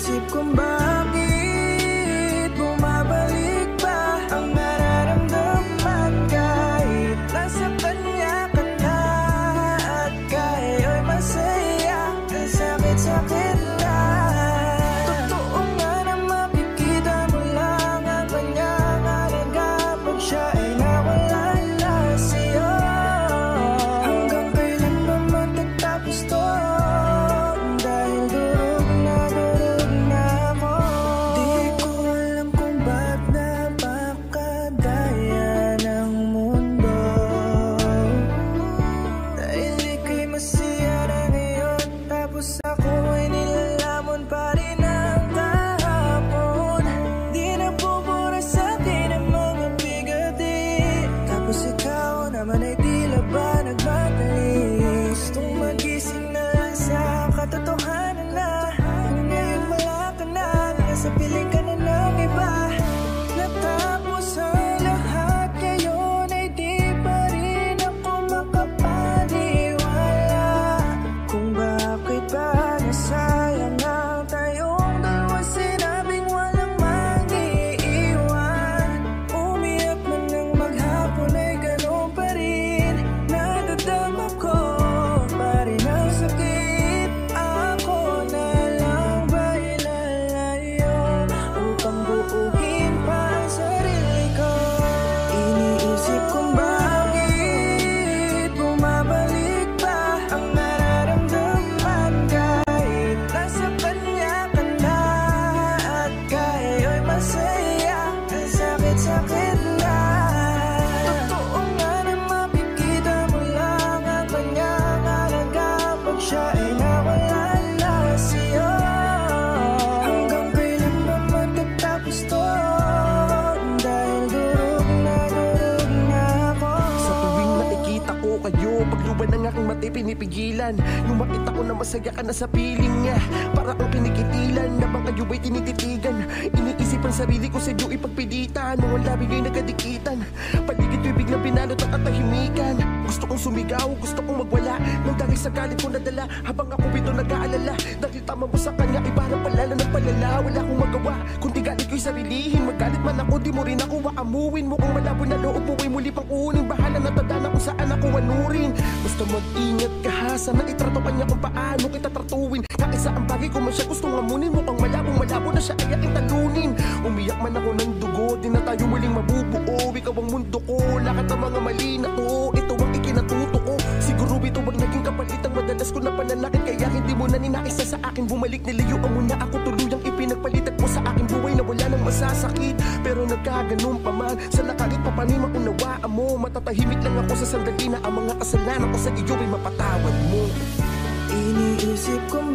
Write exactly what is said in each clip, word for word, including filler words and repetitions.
Iniisip kung bakit bumabalik ba ang nararamdaman kahit nasa kanya ka na at kayo'y masaya. Ang sakit-sakit lang. Totoo nga na makikita mo lang ang kanyang halaga pag siya ay nawala na sa'yo. Hanggang kailan ba matatapos to? Dahil durog na durog na ako. Di ko alam kung ba't napakadaya ng mundo. Dahil ika'y masaya na ngayon, tapos ako ay nilalamon pa rin ang kahapon. Di nabubura sa'kin ang mga bigati, tapos ikaw naman ay tila ba nagmadali. Gustong magising na lang sa katotohanan na ngayon wala ka na, nasa piling ka na ng iba. Natapos ang lahat ngayon ay di pa rin ako makapaniwala kung bakit ba nasayang ang tayong dalawa. Sinabing walang mag-iiwan, umiyak man ng maghapon ay ganun pa rin. Nadadama ko pa rin ang sakit. Ako na lang ba ilalayo upang buuin pa ang sarili ko? Iniisip kung bakit bumabalik ba ang nararamdaman kahit nasa kanya ka na at kayo'y masaya. Ang sakit-sakit lang. Totoo nga na makikita mo lang ang kanyang halaga pag siya ay nawala na sa'yo. Hanggang kailan ba matatapos to? Dahil durog na durog na ako. Sa tuwing nakikita ko kayo, pagluban ng aking mati pinipigilan. Yung makita ko na masaya ka na sa piling niya, para ang kinikitilan na bang kayo ba'y tinititigan. Iniisip ang sarili ko sa iyo ipagpilitan, nung ang labi nga'y nagkadikitan. Paligid ko'y biglang binalot ang katahimikan. Gusto kong sumigaw, gusto kong magwala nang dahil sa galit ko nadala, habang ako ito nag-aalala. Dahil tama mo sa kanya ay parang palala ng palala. Wala akong magawa kundi galit ko'y sarilihin. Magalit man ako di mo rin ako waamuin. Mukhang malabo na loob mo ay muli pang uning. Bahala na tadana kung saan ako anurin. Basta mag-ingat ka ha, sana itrato ka niya kung paano kita tratuin. Kaisa ang bagay ko man siya gustong amunin. Mukhang malabong malabo na siya ay aking talunin. Umiyak man ako ng dugo, di na tayo muling mabubuo. Ikaw ang mundo ko, lahat ng mga mali na to, ito ang ikinatuto ko. Siguro ito ang naging kapalit ang madalas ko na pananakit, kaya hindi mo na ninaisa sa akin. Bumalik nilayuan mo na ako, tuluyang ipinagpalitan mo sa aking buhay na wala nang masasakit. Pero nagkaganon pa man, sana kahit pa paano maunawaan mo. Matatahimik lang ako sa sandali na ang mga kasalanan ko sa iyo ay mapatawad mo. Iniisip kung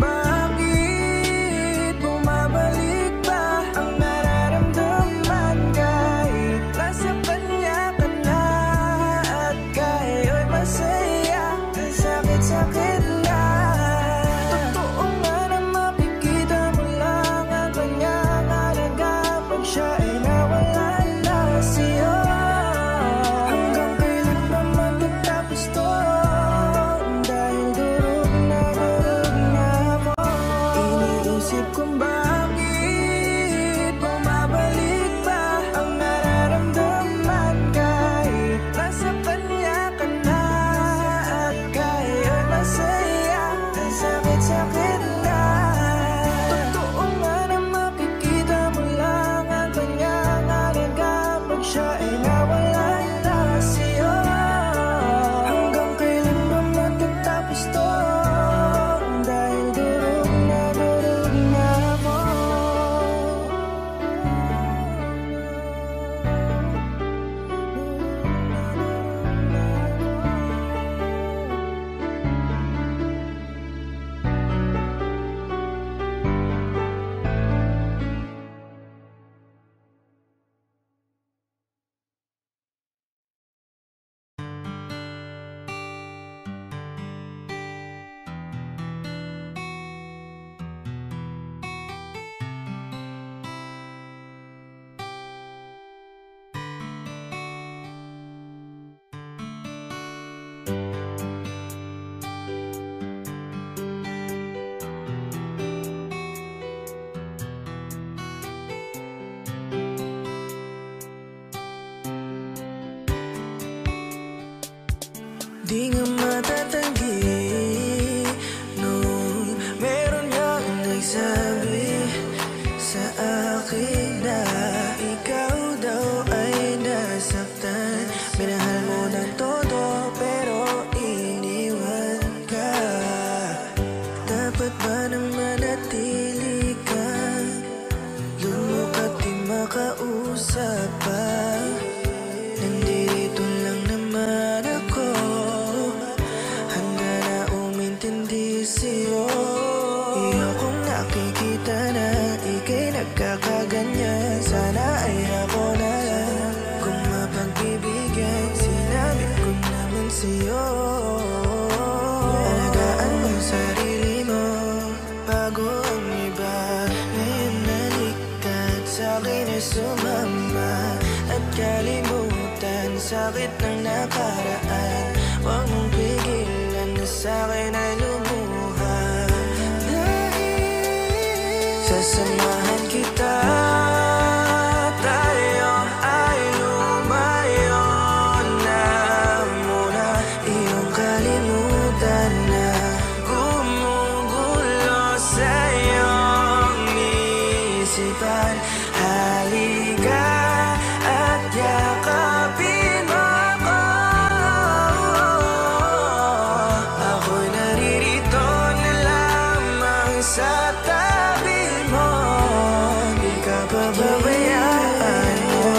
bakit bumabalik ba ang nararamdaman kahit nasa kanya ka na at kayo'y masaya. Ang sakit-sakit lang. Totoo nga na makikita mo lang ang kanyang halaga pag siya ay nawala na sa'yo. Hanggang kailan ba matatapos to? Dahil durog na durog na Di nga matatanggi nung meron niyang nagsabi sa akin na ikaw daw ay nasaktan. Minahal mo ng todo pero iniwan ka. Dapat ba na manatili ka? Lumukat di makausap pa. Nandito lang naman ako, handa na umintindi sa'yo. Iyokong nakikita na ika'y nagkakaganyan. Sana ay ako na lang kung mapagbibigyan. Sinabi ko naman sa'yo, alagaan mo sarili mo bago ang iba. Ngayon naliktad sa'kin ay sumama at kalimutan sakit ng nakaraan. Huwag mong pigilan na sa'kin ay lumuha. Dahil sasamahan kita, tayo ay lumayo na muna. Iyong kalimutan na gumugulo sa iyong isipan. Halika at yakapin mo ako. Ako'y naririto na lamang sa tabi mo. Di ka pababayaan mo.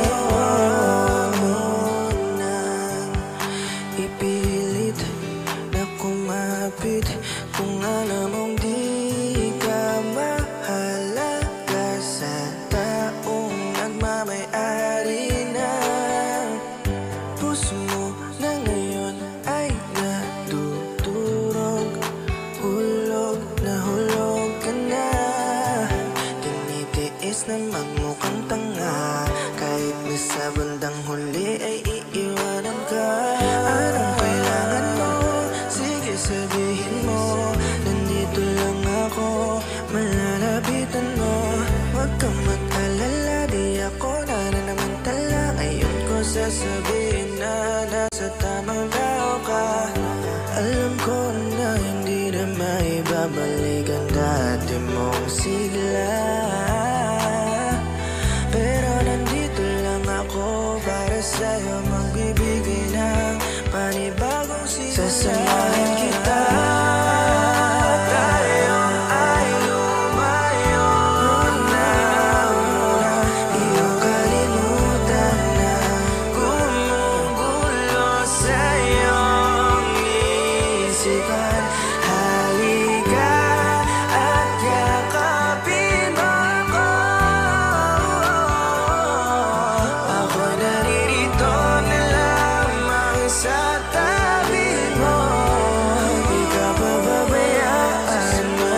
Nang ipilit na kumapit kung alam mong di ka mahalaga sa taong nagmamay-ari ng puso mo na ngayon ay natutulog. Hulog na hulog ka na. Tinitiis na magmukhang tanga kahit na sa bandang huli ay iiwanan ka. Anong kailangan mo? Sige sabihin mo. Nandito lang ako, malalapitan mo. Huwag kang mag-alala, di ako nananamantala. Ngayon ko sasabihin na nasa tamang tao ka. Alam ko na hindi na maibabalik ang dati mong sigla, pero nandito lang ako para sa'yo, magbibigay ng panibagong sigla. Sasamahan kita, tayo ay lumayo na muna. Iyong kalimutan na gumugulo sa iyong isipan. Halika at yakapin mo ako. Ako'y naririto na lamang sa tabi mo. Di ka pababayaan mo.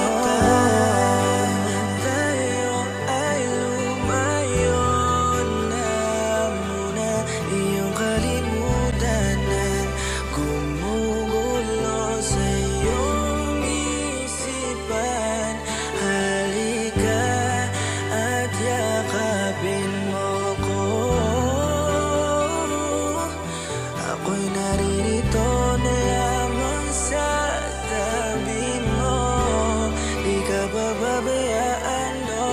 Tayo ay lumayo na muna. Iyong kalimutan na gumugulo sa iyong isipan. Halika at yakapin mo ko. Ako'y naririto na lamang sa tabi mo. Di ka pababayaan, no.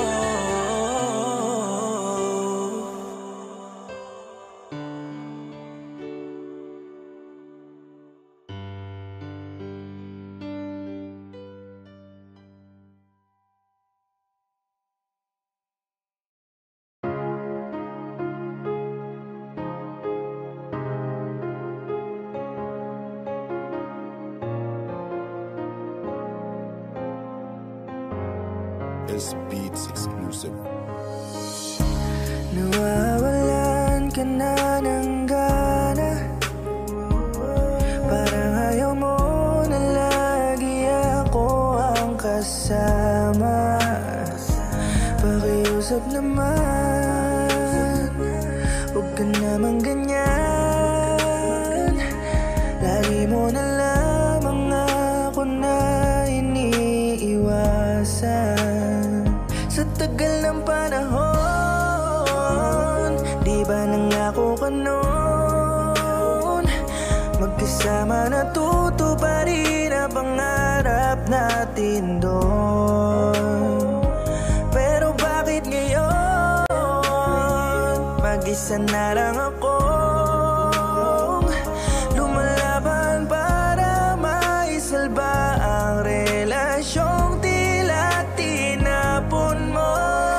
S Beats exclusive. Nawawalan ka na ng gana. Parang ayaw mo na lagi ako ang kasama. Pakiusap naman, huwag ka namang ganyan. Lagi mo na lamang ako na iniiwasan. Sa tagal ng panahon, di ba nangako ka noon? Magkasama Sama natutuparin ang pangarap natin doon. Pero bakit ngayon mag-isa na lang akong lumalaban para maisalba ang relasyong tila tinapon mo.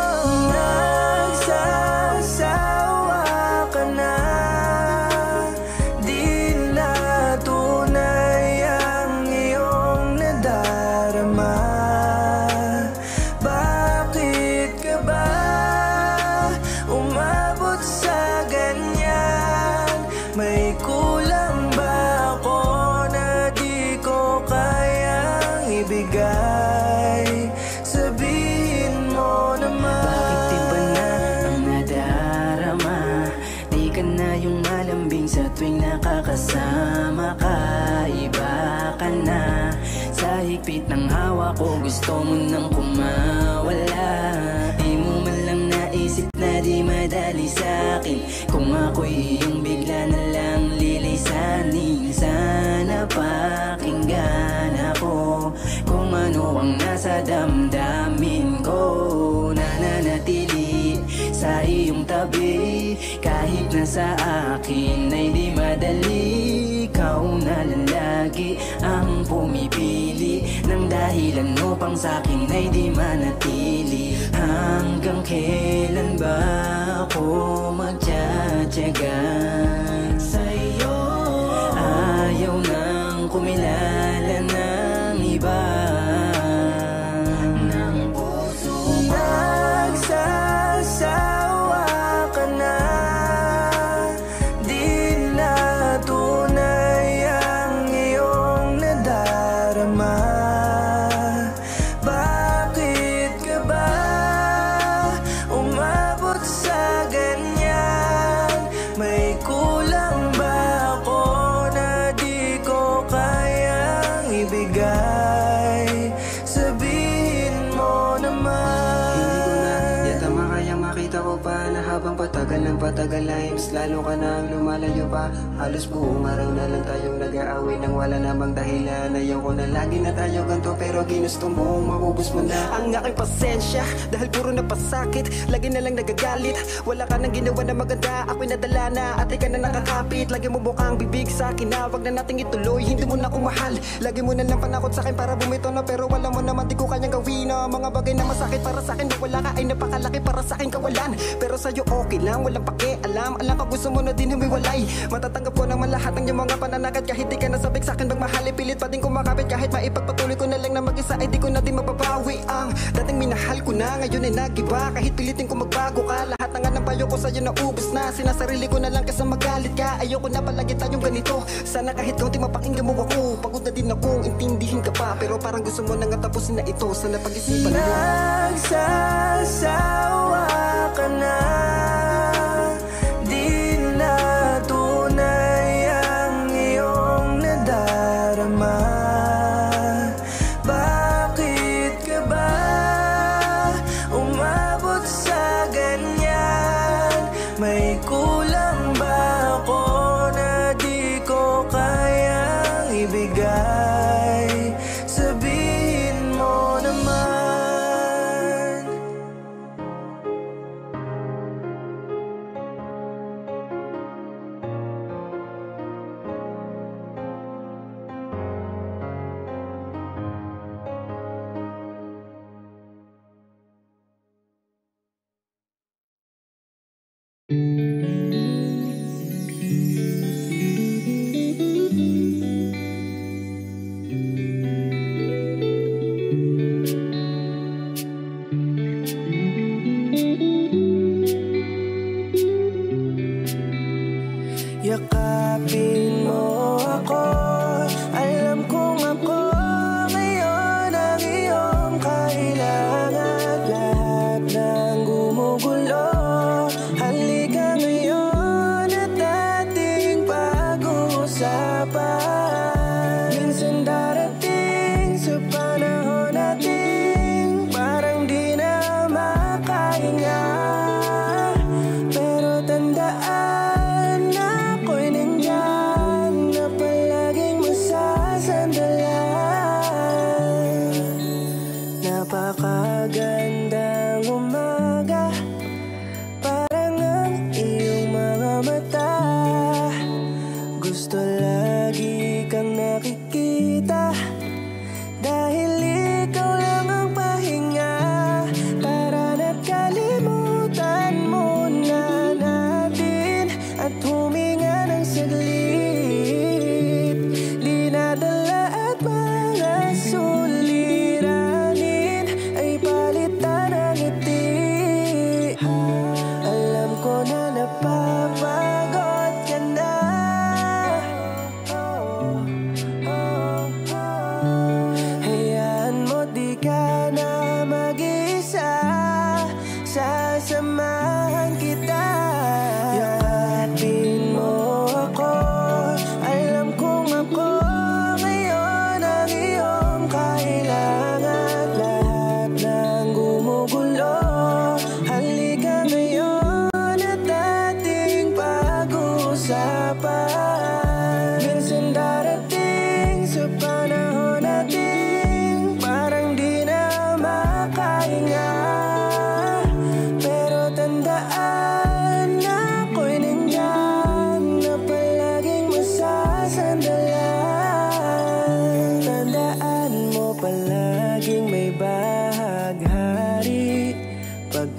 Nagsasawa ka na, di na tunay ang iyong nadarama. Bakit ka ba umabot sa ganyan? May kulang ba ako na di ko kayang ibigay? Sabihin mo naman. Bakit iba na ang nadarama? Di ka na yung malambing sa tuwing nakakasama ka. Iba ka na sa higpit ng hawa ko. Gusto mo nang kumawala. Di mo man lang naisip na di madali sa'kin. Kung ako'y iyong bigla na lang lilisanin, sana pakinggan ako kung ano ang nasa damdamin ko. Nananatili sa iyong tabi kahit na sa akin ay di madali. Ikaw na lang lagi ang pumipili ng dahilan upang sa'kin ay di manatili. Hanggang kailan ba ako magtsatsaga sa'yo? Ayaw nang kumilala ng iba. Ng puso nagsasawa ka na, di na tunay ang iyong nadarama. Bakit ka ba umabot sa ganyan? May kulang ba ako na di ko kayang ibigay? Sabihin mo naman. Hindi ko na yata makayang makita ko pa na habang patagal ng patagal ay mas lalo ka na ang lumalayo pa. Halos buong araw na lang tayong nag-aaway nang wala namang dahilan. Ayaw ko na lagi na tayo ganito pero ginusto mo maubos mo na ang aking pasensya dahil puro na pasakit. Lagi na lang nagagalit, wala ka nang ginawa na maganda. Ako'y nadala na at di ka na nakakapit. Lagi mo bukang bibig sa akin na wag na nating ituloy. Hindi mo na ako mahal, lagi mo na lang panakot sa akin para bumito na. Pero wala mo naman di ko kanyang gawin na mga bagay na masakit para sa akin. Na wala ka ay napakalaki para sa akin kawalan. Pero sa'yo okay lang, walang pakialam. Alam ka gusto mo na din humiwalay. Matatanggap ko naman lahat ng iyong mga pananakit. Kahit di ka nasabik sa akin magmahali, pilit pa din kumakapit. Kahit maipagpatuloy ko na lang na mag-isa ay di ko na din mababawi. Ang dating minahal ko na ngayon ay nag-iba. Kahit pilitin ko magbago ka, lahat ng ng payo ko sa'yo na ubos na. Sinasarili ko na lang kasi magalit ka. Ayoko na palagi tayong ganito. Sana kahit kaunti mapakinggan mo ako. Pagod na din akong intindihin ka pa, pero parang gusto mo nang tapusin na ito. Sana pag-isipan mo. Nagsasawa ka na, di na tunay ang iyong nadarama. Bakit ka ba umabot sa ganyan? May kulang ba ako na di ko kayang ibigay? Sabihin mo naman. Yakapin mo ako, alam kong ako ngayon ang iyong kailangan. Lahat ng gumugulo, halika ngayon.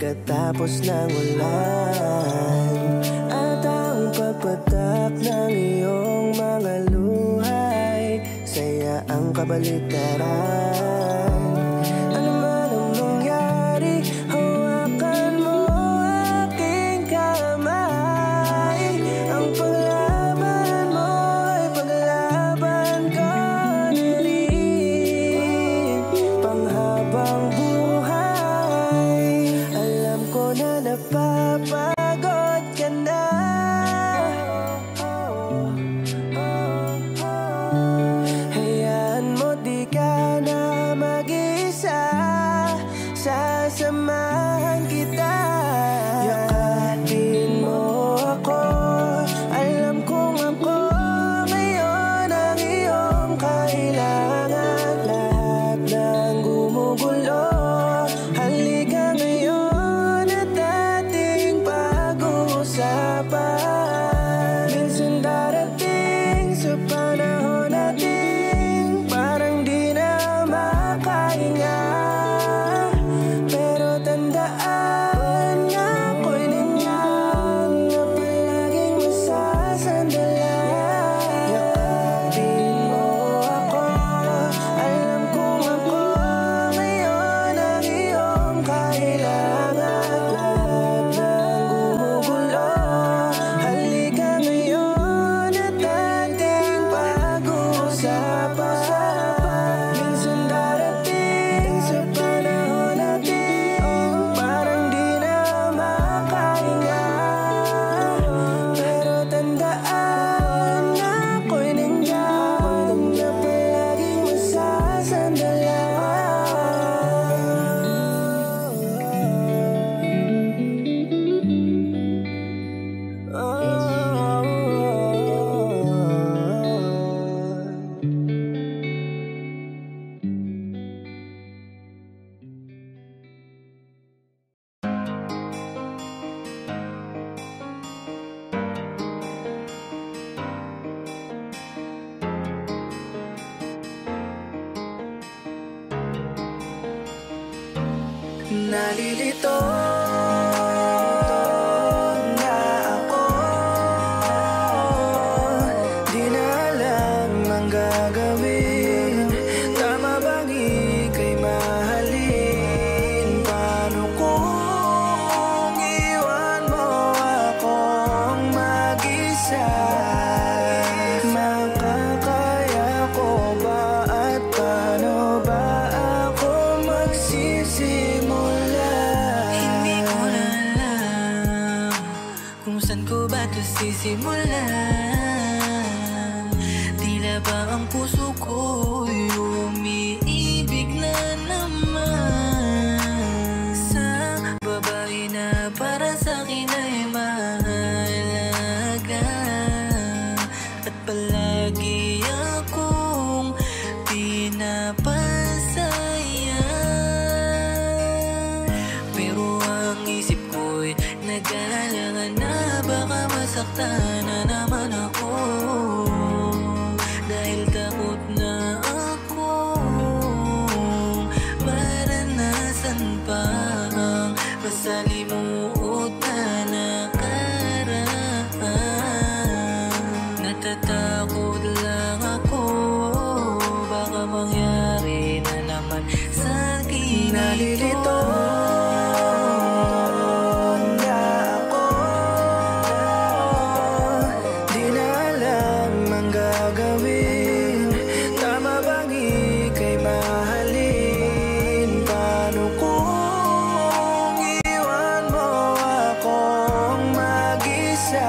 pagkatapos ng ulan. At ang pagpatak ng iyong mga luhay, saya ang kabaliktaran. Ano man ang mangyari, hawakan mo aking kamay. Ang paglaban mo ay paglaban ko na rin, panghabang buhay. Alam ko na napapagod ka na, hayaan mo di ka na mag-isa, sasamahan kita. Yakapin mo ako, alam kong ako ngayon ang iyong kailangan. Lahat ng gumugulo, halika ngayon at ating pag-uusapan. Minsan darating sa panahon natin, parang di na makahinga. Pero tandaan na ako'y nandiyan, na palaging masasandala. Yakapin mo ako, alam kong ako ngayon ang iyong kailangan. Lahat ng gumugulo, halika ngayon at ating pag-uusapan. Minsan darating sa panahon natin, parang di na makahinga. Pero tandaan na ako'y nandiyan, na palaging masasandala. Nalilito na ako, di na alam ang gagawin. Tama bang ika'y mahalin? Paano kung iwan mo akong mag-isa? Makakaya ko ba at paano ba ako magsisimula? Hindi ko na alam kung saan ko ba ito sisimulan. Tila ba ang puso ko'y umiibig na naman sa babae na para sa'kin ay mahalaga. At palagi akong pinapasaya, pero ang isip ko'y nag-aalala na baka masaktan na naman ako. Dahil takot na ako maranasan pa ang masalimuot na nakaraan. Natatakot lang ako, baka mangyari na naman sa'kin. Nalilito na ako, di na alam ang gagawin. Tama bang ika'y mahalin? Paano kung iwan mo akong mag-isa?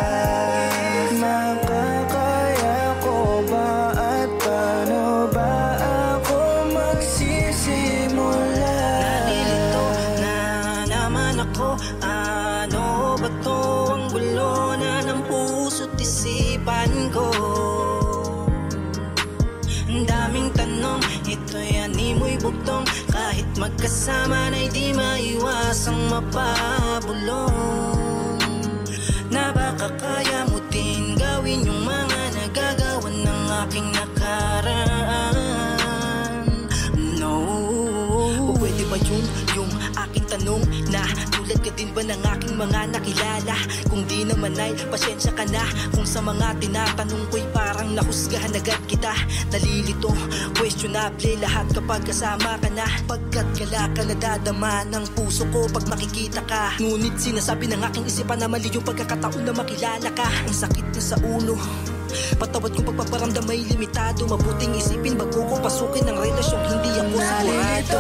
Makakaya ko ba at paano ba ako magsisimula? Nalilito na naman ako, ano ba to ang gulo na ng puso't isipan ko? Ang daming tanong, ito'y animoy bugtong. Kahit magkasama na'y di maiwasang mapabulong. Na baka kaya mo din gawin yung mga nagagawa ng aking nakaraan. No, o pwede ba yun yung aking tanong na tulad ka din ba ng aking mga nakilala? Kung di naman ay pasensya ka na kung sa mga tinatanong ko'y parang nahusgahan agad kita. Nalilito, questionable lahat kapag kasama ka na, pagkat gala ka nadadama ng puso ko pag makikita ka. Ngunit sinasabi ng aking isipan na mali yung pagkakataon na makilala ka. Ang sakit na sa ulo, patawad kong pagpaparamdam ay limitado. Mabuting isipin bago ko pasukin ang relasyong hindi ako sigurado.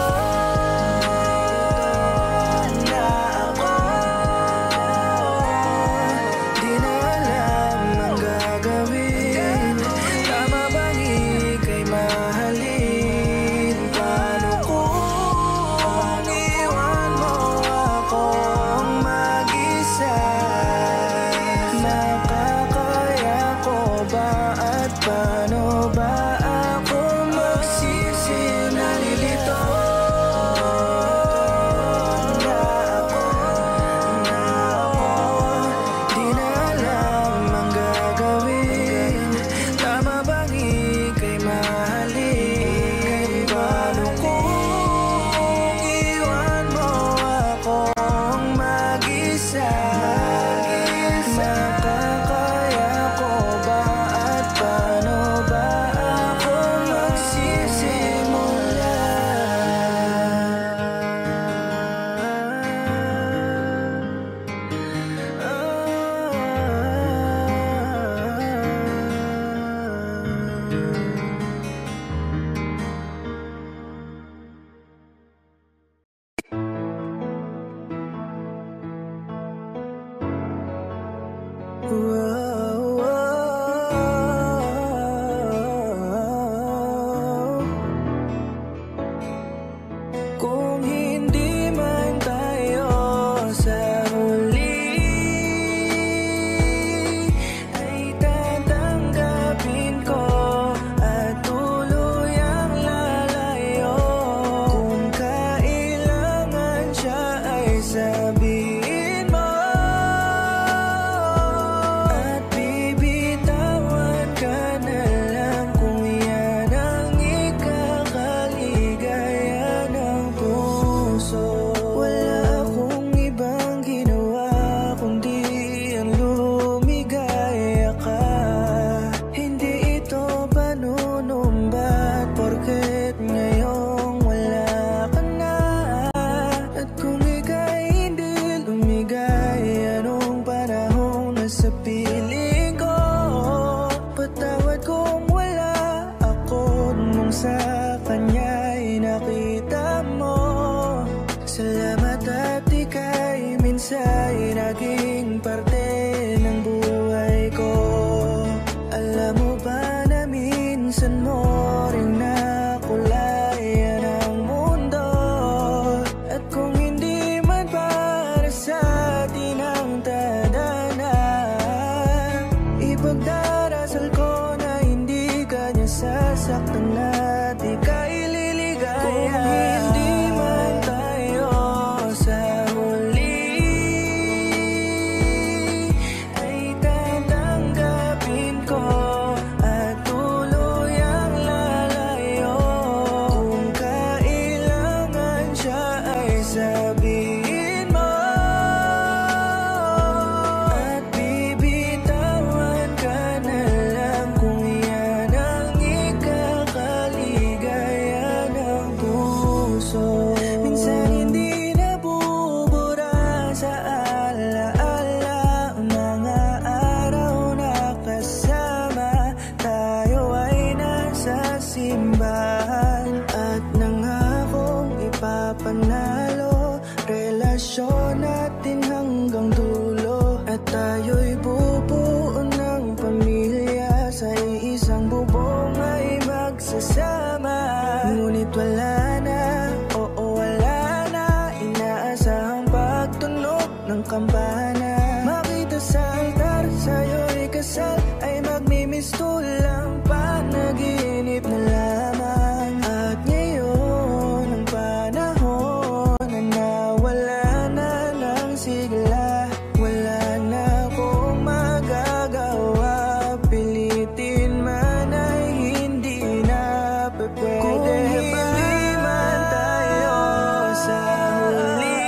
Pwede ba hindi man tayo sa huli?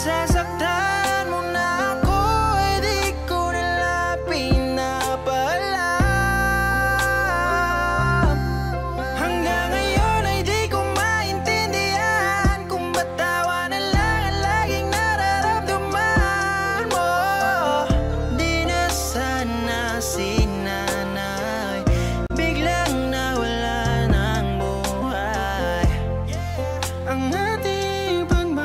nasasaktan mo na ako, eh di ko nila pinapalam. Hanggang ngayon ay di ko maintindihan kung ba't tawa na lang ang laging nararamdaman mo. Di na sana si nanay biglang nawala ng buhay. Ang ating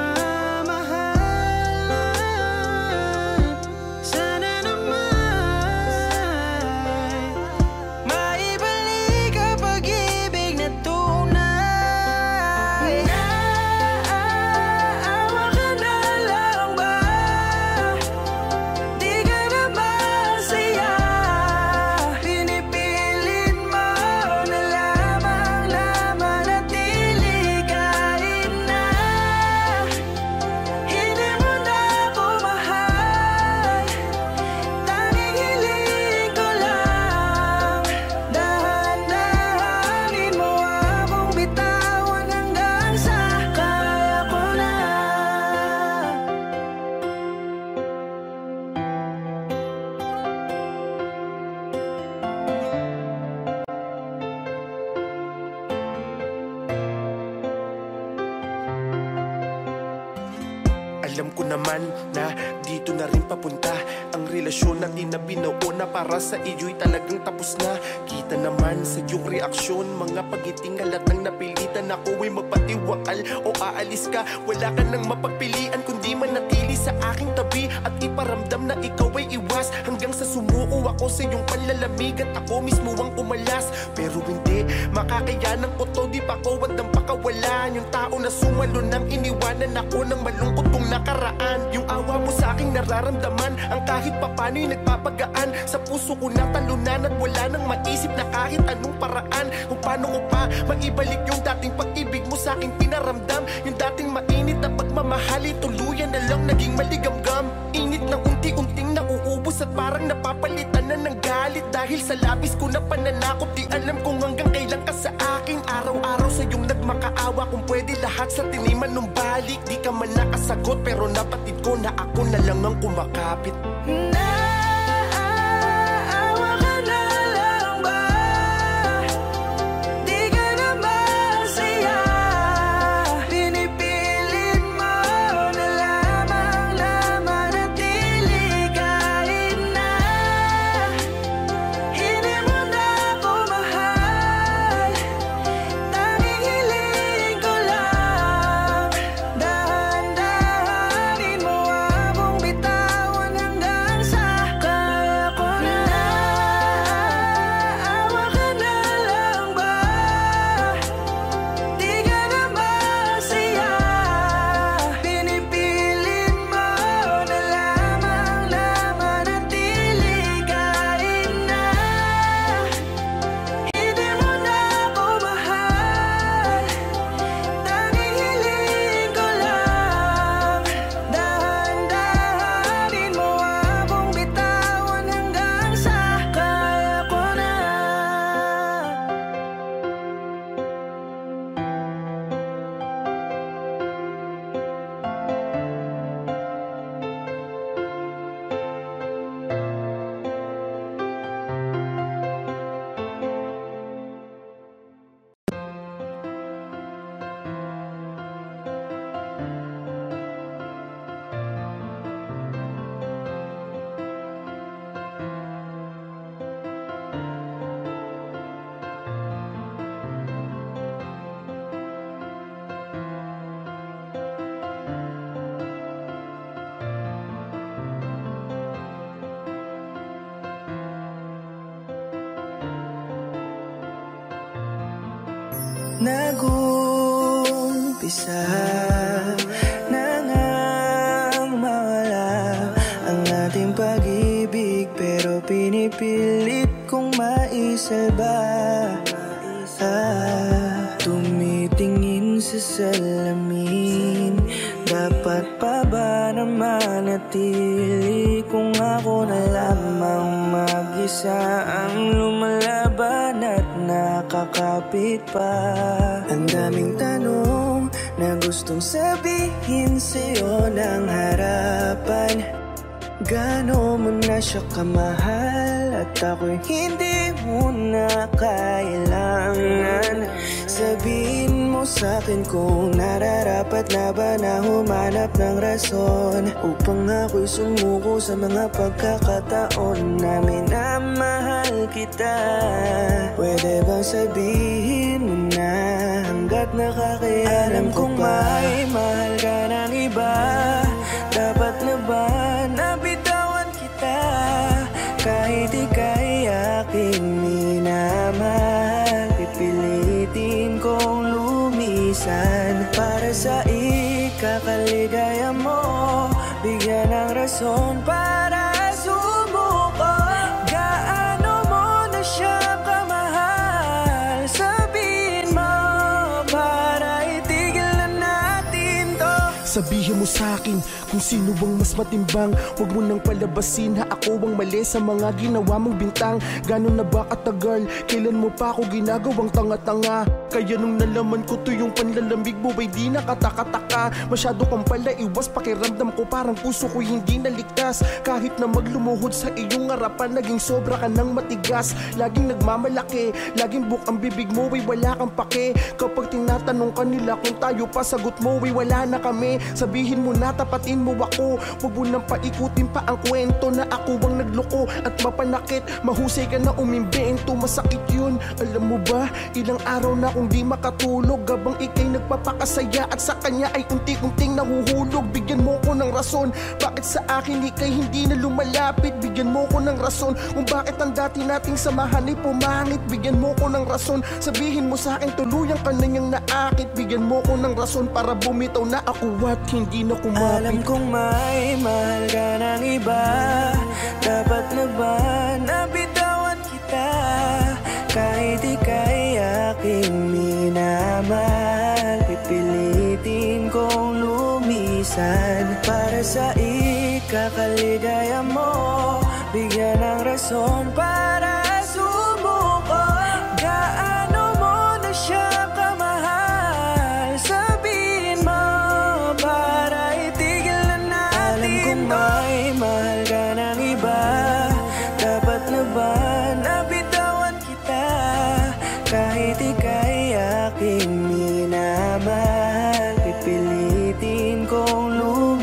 pagmamahal, sana naman maibalik ang pag-ibig na tunay. Naawa ka na lang ba? Di ka na masaya? Pinipilit mo na lamang na manatili kahit na hindi mo na ako mahal. Tanging hiling ko lang, dahan-dahanin mo akong bitawan hanggang sa kaya ko na. Alam ko naman na dito na rin papunta ang relasyon natin na binuo na para sa iyo'y talagang tapos na. Kita naman sa iyong reaksyon, mga pagiting halatang napilitan ako'y magpatiwakal o aalis ka. Wala ka nang mapagpilian kundi manatili sa aking tabi at iparamdam na ikaw ay iwas hanggang sa sumuo ako sa iyong panlalamig at ako mismo ang umalas. Pero hindi makakayanan ko to, di pa ko wandang pakawalan yung tao na sumalo nang iniwanan ako ng malungkot kong nakaraan. Yung awa mo sa aking nararamdaman, ang kahit papano'y nagpapagaan sa puso ko na talunan at wala nang maisip na kahit anong paraan kung paano ko pa maibalik yung dating pag-ibig mo sa aking pinaramdam. Yung dating mainit na pagmamahali tuluyan na lang naging maligamgam. Init na unti-unting nauubos at parang napapalitan na ng galit dahil sa labis ko na pananakot. Di alam kung hanggang kailan ka sa akin. Araw-araw sa iyong nagmakaawa, kung pwede lahat sa tiniman nung balik. Di ka man nakasagot pero napatid ko na ako na lang ang kumakapit. Naawa ka na lang ba? Di ka na masaya? Pinipilit mo na lamang na manatili kahit na hindi mo na ako mahal. Tanging hiling ko lang, dahan-dahanin mo akong bitawan hanggang sa kaya ko na. Naawa ka na lang ba? Di ka na masaya? Pinipilit mo na lamang na manatili kahit na hindi mo na ako mahal. Tanging hiling ko lang, dahan-dahanin mo akong bitawan hanggang sa kaya ko na. Nag-umpisa na ngang mawala ang ating pag-ibig, pero pinipilit kong maisalba. Ah, tumitingin sa salamin, dapat pa ba na manatili kung ako na lamang mag-isa ang lumalaban at nakakapit pa? Ang daming tanong na gustong sabihin sa'yo ng harapan. Gaano mo na siya kamahal at ako'y hindi mo na kailangan. Sabihin mo sa'kin kung nararapat na ba na humanap ng rason upang ako'y sumuko sa mga pagkakataon na minamahal kita. Pwede bang sabihin mo na hanggat nakakayanan? Alam kong may mahal ka ng iba. Dapat na ba na bitawan kita kahit ika'y aking minamahal? Pipilitin kong lumisan para sa ikakaligaya mo. Bigyan ng rason para sumuko. Gaano mo na siya kamahal? Sabihin mo para itigil na natin to. Sabihin mo sa'kin kung sino bang mas matimbang. Huwag mo nang palabasin na ako ang mali sa mga ginawa mong bintang. Gano'n na ba katagal? Kailan mo pa ako ginagawang tanga-tanga? Kaya nung nalaman ko to yung panlalamig mo ay di nakatakataka. Masyado kang pala iwas, pakiramdam ko parang puso ko hindi naligtas. Kahit na maglumuhod sa iyong harapan, naging sobra ka ng matigas. Laging nagmamalaki, laging book ang bibig mo ay wala kang pake. Kapag tinatanong kanila kung tayo pa, sagot mo ay wala na kami. Sabihin mo na tapatin mo ako, huwag mo nang paikutin pa ang kwento na ako ang nagloko at mapanakit. Mahusay ka na umimbento, masakit yun. Alam mo ba, ilang araw na akong di makatulog habang ikay nagpapakasaya at sa kanya ay unti-unting nahuhulog. Bigyan mo ko ng rason, bakit sa akin ikay hindi na lumalapit? Bigyan mo ko ng rason kung bakit ang dati nating samahan ay pumangit. Bigyan mo ko ng rason, sabihin mo sa akin tuluyan ka na niyang naakit. Bigyan mo ko ng rason para bumitaw na ako at hindi na kumapit. Alam kong may mahal ka ng iba. Dapat na ba na bitawan kita kahit ika'y aking minamahal? Pipilitin kong lumisan para sa ikakaligaya mo. Bigyan ng rason para sumuko. Gaano mo na siya kamahal? Sabihin mo para itigil na natin to. May mahal ka ng iba. Dapat na ba na bitawan kita kahit ika'y aking minamahal? Pipilitin kong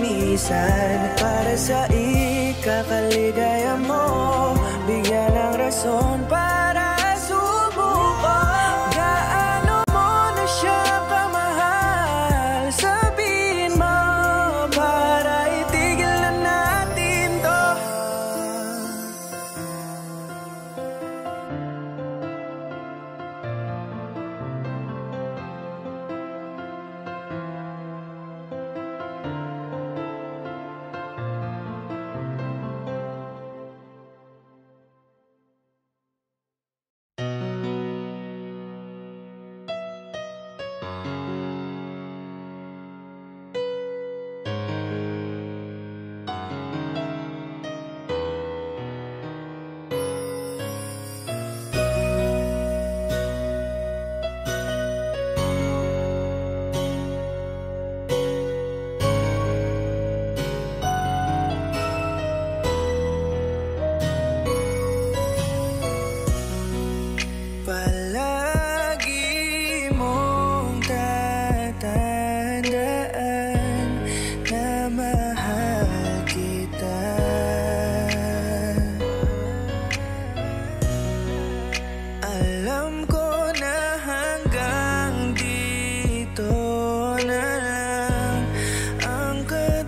lumisan para sa ikakaligaya mo. Bigyan ng rason para sumuko. Gaano mo na siya kamahal? Sabihin mo para itigil na natin to. Palagi mong tatandaan na mahal kita. Alam ko na hanggang dito na lang ang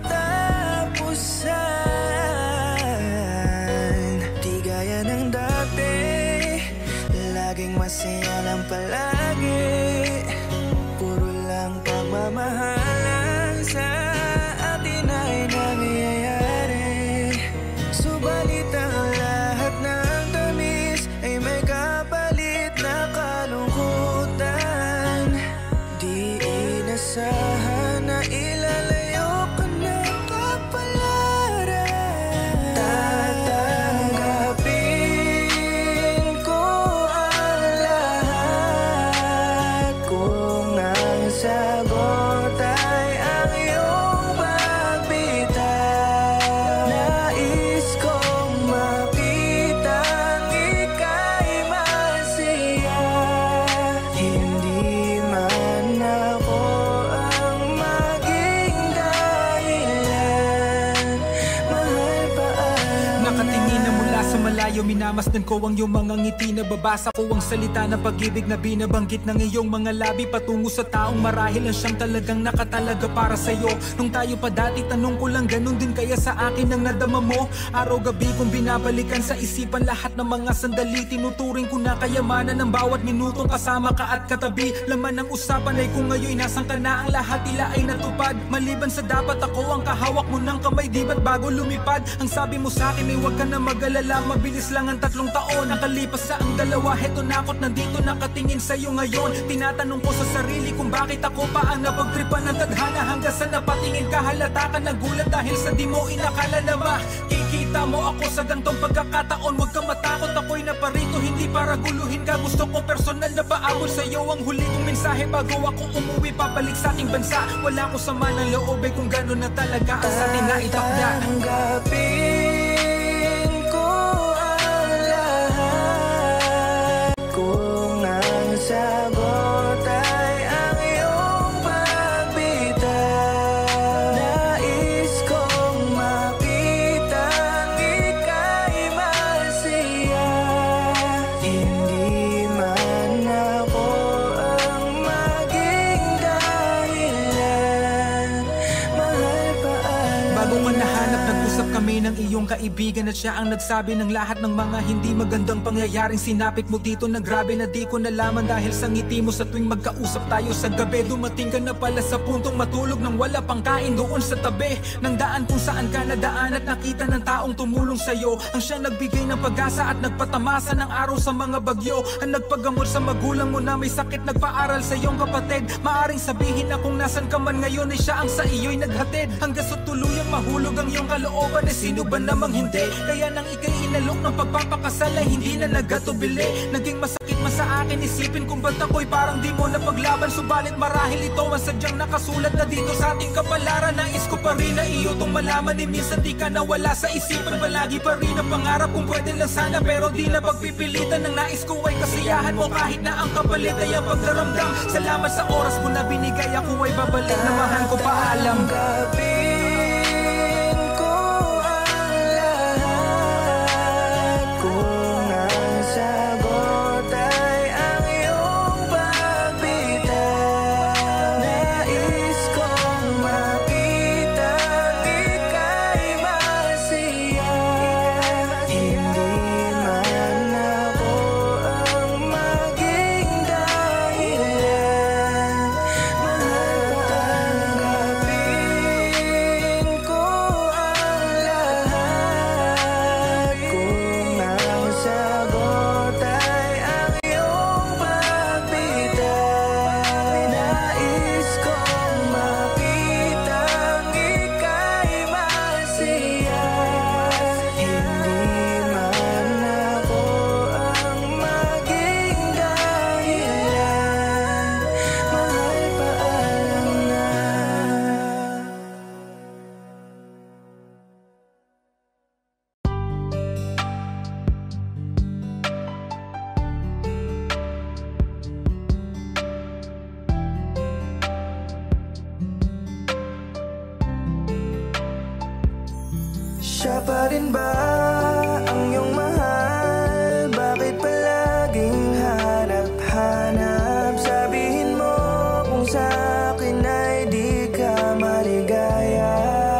katapusan. Di gaya ng dati, laging masaya lang palagi. Puro lang pagmamahalan sa atin ay nangyayari. Subalit ang lahat ng tamis ay may kapalit na kalungkutan. Di inasahan na ilalayo ka ng kapalaran. Tatanggapin ko ang lahat tayo, minamasdan ko ang iyong mga ngiti. Nababasa ko ang salita na pag-ibig na binabanggit ng iyong mga labi patungo sa taong marahil ang siyang talagang nakatalaga para sa'yo. Nung tayo pa dati, tanong ko lang, ganun din kaya sa akin ang nadama mo? Araw-gabi kong binabalikan sa isipan lahat ng mga sandali. Tinuturing ko na kayamanan ng bawat minutong kasama ka at katabi. Laman ng usapan ay kung ngayon nasaan ka na, ang lahat tila ay natupad. Maliban sa dapat ako ang kahawak mo ng kamay, di ba't bago lumipad? Ang sabi mo sa akin ay huwag ka na mag-alala, mabilis lang ang tatlong taon. Nakalipas sa ang dalawa, heto na ako't nandito nakatingin sa'yo ngayon. Tinatanong ko sa sarili kung bakit ako pa ang napagtripan ng tadhana. Hanggang sa napatingin ka, halata ka nagulat dahil sa di mo inakala na makikita mo ako sa gantong pagkakataon. Huwag kang matakot, ako'y naparito hindi para guluhin ka. Gusto ko personal na paabot sa'yo ang huli kong mensahe bago ako umuwi pabalik sa ating bansa. Wala ko sama ng loob ay kung gano'n na talaga ang sa atin na itakda. Tanggapin ko ang lahat kung ang sagot ay ang iyong pagbitaw. Nais kong makitang ika'y masaya, hindi man ako ang maging dahilan. Mahal pa alam. Bago ka nahanap, nag-usap kami ng iyong kaibigan at siya ang nagsabi ng lahat ng mga hindi magandang pangyayaring sinapit mo dito na grabe na di ko nalaman dahil sa ngiti mo sa tuwing magkausap tayo sa gabi. Dumating ka na pala sa puntong matulog nang wala pang kain doon sa tabi ng daan kung saan ka nadaan at nakita ng taong tumulong sa'yo. Ang siya nagbigay ng pag-asa at nagpatamasa ng araw sa mga bagyo. Ang nagpagamot sa magulang mo na may sakit, nagpaaral sa iyong kapatid. Maaring sabihin na kung nasan ka man ngayon ay siya ang sa iyo'y naghatid. Hanggang sa tuluyang mahulog ang iyong kalooban eh sino ba namang hindi? Kaya nang ika'y inalok ng pagpapakasal ay hindi na nagatubili. Naging masakit man sa akin isipin kung ba't ako'y parang di mo napaglaban. Subalit marahil ito ang sadyang nakasulat na dito sa ating kapalaran. Nais ko pa rin na iyo tong malaman eh minsan di ka nawala sa isipan. Palagi pa rin ang pangarap kung pwede lang sana pero di na pagpipilitan. Ang nais ko ay kasiyahan mo kahit na ang kapalit ay ang pagdaramdam. Salamat sa oras mo na binigay, ako ay babalik na mahal ko paalam. Tanggapin ko ang lahat kung ang sagot ay ang iyong pagbitaw. Nais kong makitang ika'y masaya, hindi man ako ang maging dahilan. Mahal pa tanggapin ko ang lahat kung ang sagot ay ang iyong pagbitaw. Nais kong makitang ika'y masaya, hindi man ako ang maging dahilan. Mahal pa alam na. Siya pa rin ba ang iyong mahal? Bakit palaging hanap-hanap? Sabihin mo kung sa akin ay di ka maligaya.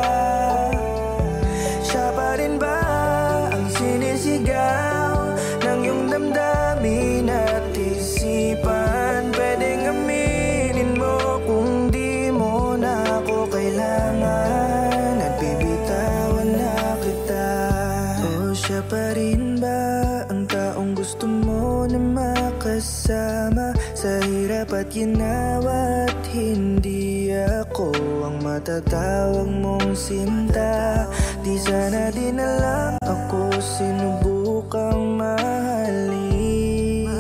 Siya pa rin ba ang sinisigaw ng iyong damdamin at isipan? Pwedeng aminin mo kung di mo na ako kailangan at bibitawan na kita. O siya pa rin ba ang taong gusto mo na makasama sa hirap at ginawa at hindi ako ang matatawag mong sinta? Di sana din alam ako sinubukang mahalin.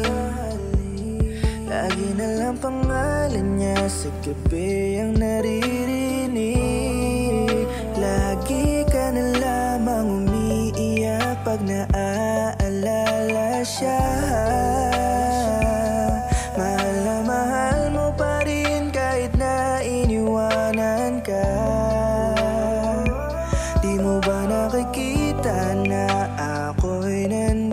Lagi na lang pangalan niya sa gabi ang naririnig. Lagi ka na lamang umiiyak pag naaalala siya. Mahal na mahal mo pa rin kahit na iniwanan ka. Di mo ba nakikita na ako'y nandito?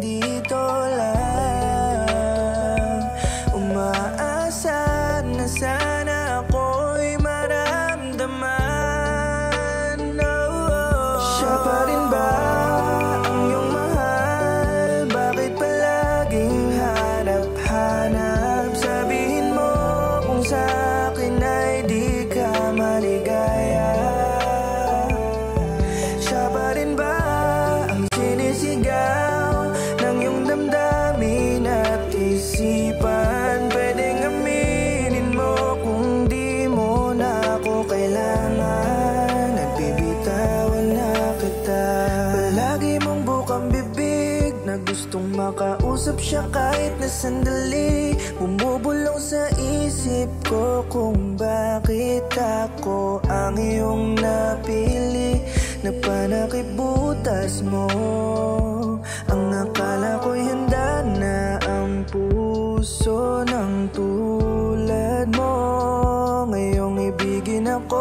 siya kahit na sandali. Bumubulong sa isip ko kung bakit ako ang iyong napili. Napanakibutas mo, ang akala ko'y handa na ang puso ng tulad mo. Ngayong ibigin ako,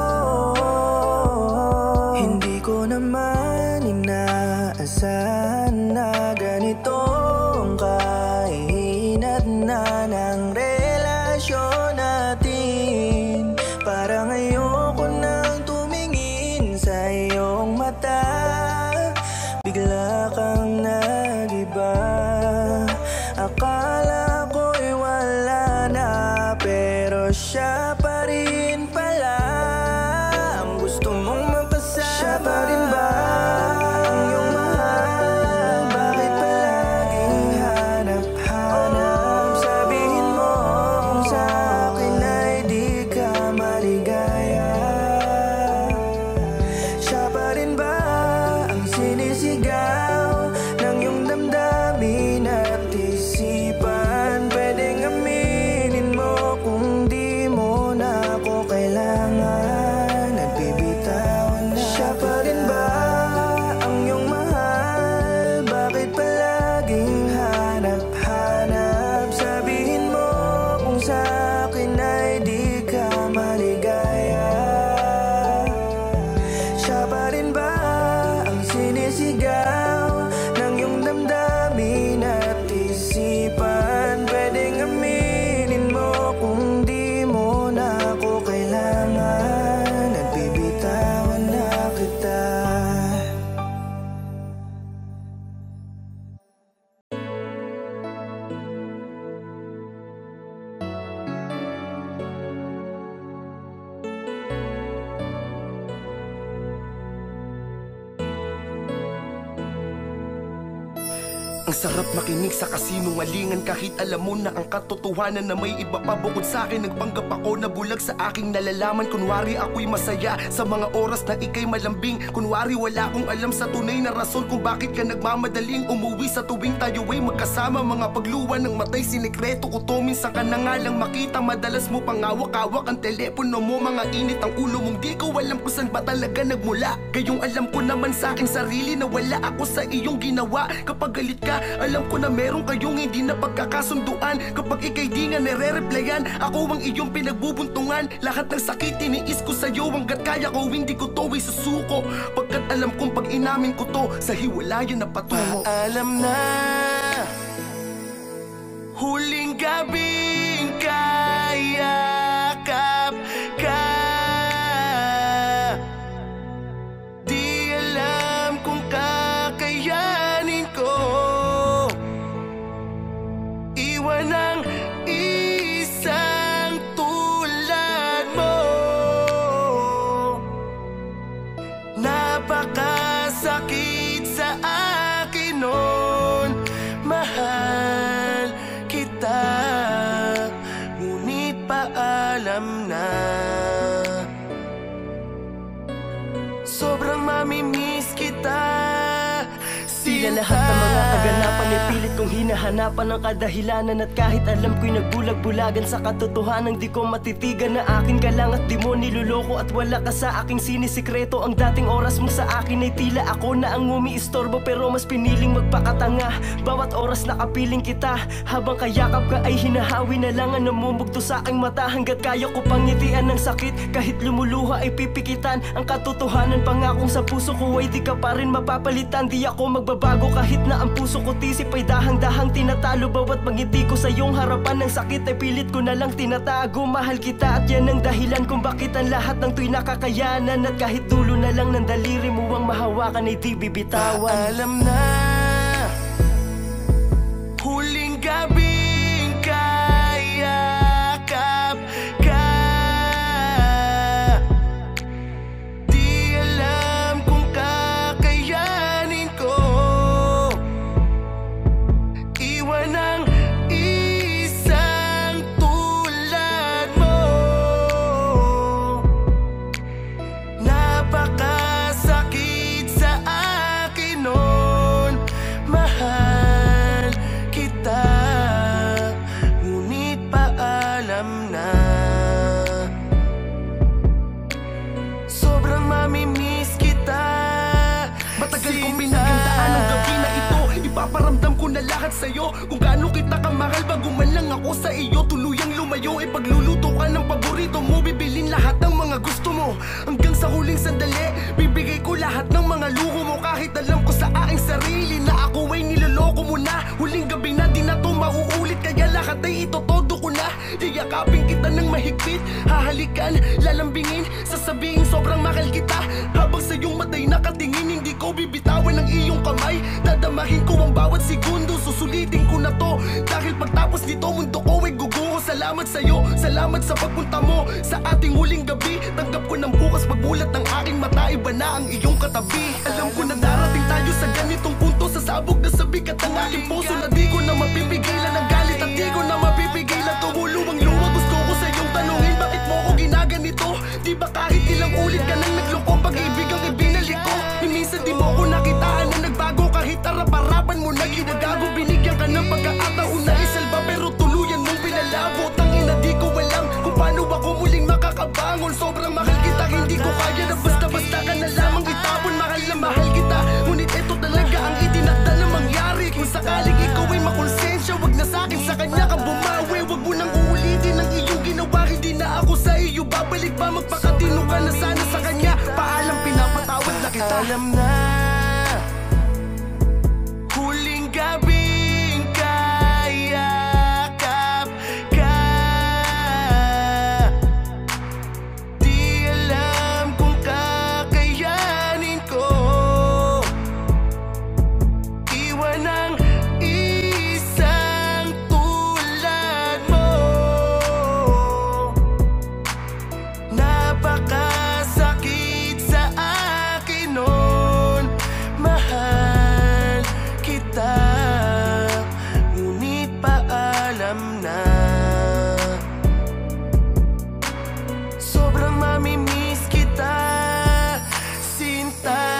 hindi ko naman inaasahan na ganito ang kahinat na ng relasyon natin. Parang ayoko nang tumingin sa iyong mata, bigla kang nag-iba. Akala ko'y wala na, pero siya pa rin pala ang gusto mong mapasama. Siya pa rin ba ang iyong mahal? Bakit palaging hanap-hanap? Sabihin mo kung sa akin ay di ka maligaya. Siya pa rin ba ang sinisigaw ng iyong damdamin at isipan? Pwedeng aminin mo kung di mo na ako kailangan at bibitawan na. Siya pa rin ba ang iyong mahal? Bakit palaging hanap-hanap? Sabihin mo kung sa akin ay di ka maligaya. Siya pa rin ba ang sinisigaw ng iyong damdamin at isipan? Pwedeng aminin mo kung di mo na ako kailangan at bibitawan na kita. Ang sarap makinig sa kasinungalingan kahit alam mo na ang katotohanan na may iba pa bukod sa akin. Nagpanggap ako na bulag sa aking nalalaman. Kunwari ako'y masaya sa mga oras na ika'y malambing. Kunwari wala akong alam sa tunay na rason kung bakit ka nagmamadaling umuwi sa tuwing tayo ay magkasama. Mga pagluwa ng matay, sinikreto ko to, minsan ka na nga lang makita. Madalas mo pang hawak-hawak ang telepono mo. Mga init ang ulo mong di ko alam kung saan ba talaga nagmula. Gayong alam ko naman sa aking sarili na wala ako sa iyong ginawa. Kapag galit ka, alam ko na meron kayong hindi na pagkakasunduan. Kapag ika'y di nga nire-replyan, ako ang iyong pinagbubuntungan. Lahat ng sakit tiniis ko sa'yo, hanggat kaya ko hindi ko to isusuko. Pagkat alam kong pag inamin ko to, sa hiwalayan na patungo. Alam na Huling gabing kayakap ka, di alam kung kakayanin ko iwan ang isang tulad mo. Napakasakit sa akin noon, mahal kita, ngunit paalam na. Sobrang mamimiss kita. Tila lahat ng mga kaganapan ay pilit kong hinahanapan ng kadahilanan. At kahit alam ko'y nagbulag-bulagan sa katotohanan, di ko matitigan na akin ka lang at di mo niluloko. At wala ka sa aking sinisikreto. Ang dating oras mo sa akin ay tila ako na ang umiistorbo, pero mas piniling magpakatanga. Bawat oras nakapiling kita, habang kayakap ka ay hinahawi na lang ang namumugto sa aking mata. Hanggat kaya ko pangitian ng sakit, kahit lumuluha ay pipikitan. Ang katotohanan pangakong sa puso ko ay di ka pa rin mapapalitan. Di ako magbabago kahit na ang puso ko tisip ay dahang-dahang tinatalo. Bawat pangiti ko sa iyong harapan ng sakit ay pilit ko na lang tinatago. Mahal kita at yan ang dahilan kung bakit ang lahat ng to'y nakakayanan. At kahit dulo na lang ng daliri mo ang mahawakan ay di bibitawan. Alam na huling gabing kayakap ka, di alam kung kakayanin ko iwan ang isang tulad mo. Napakasakit sa akin noon, na lahat sa'yo. Kung gaano kita kamahal bago man lang ako sa iyo tuluyang lumayo. Ipagluluto ka ng paborito mo, bibilin lahat ng mga gusto mo. Hanggang sa huling sandali, bibigay ko lahat ng mga luho mo. Kahit alam ko sa aking sarili na ako ay niloloko mo na. Huling gabi na di na to mauulit, kaya lahat ay itotodo ko na. Yayakapin kita ng mahigpit, hahalikan, lalambingin, sasabihin sobrang mahal kita. Habang sa iyong matay nakatingin, hindi ko bibitawan ng iyong kamay. Dadamahin ko ang bawat segundo, susulitin ko na to. Dahil pagtapos nito mundo ko ay guguho. Salamat sa'yo, salamat sa pagpunta mo sa ating huling gabi. Tanggap ko ng bukas pagbulat ng aking mata, iba na ang iyong katabi. Alam ko na darating tayo sa ganitong punto, sasabog na sa bigat ng aking puso na di ko na mapipigilan ang galit at di ko na mapipigilan tumulong luwa. Gusto ko sa iyong tanungin, bakit mo ko ginaganito? Di ba kahit ilang ulit ka nang nagloko, pag-ibig ang ibinalik ko? Minsan di mo ko nakitaan na nagbago, kahit harap-harapan mo nag-iwagago. Binigyan ka ng pagkakataon na isalba, pero tuluyan mong pinalabo. Tangina di ko alam kung paano ako muling makakabangon. Sobrang mahal kita, hindi ko kaya na basta-basta ka na lamang itapon. Mahal na mahal kita, ngunit ito talaga ang itinakda na mangyari. Kung sakaling ikaw ay makonsensya, wag na sa'kin, sa kanya ka bumawi. Wag mo nang uulitin ang iyong ginawa, hindi na ako sa iyo babalik pa. Magpakatino ka na sana sa kanya, paalam, pinapatawad na kita. Alam na, huling gabing kayakap ka. Di alam kung kakayanin ko iwan ang isang tulad mo. Napakasakit sa akin nun, mahal kita, ngunit paalam na. Sobrang mamimiss kita, Sinta.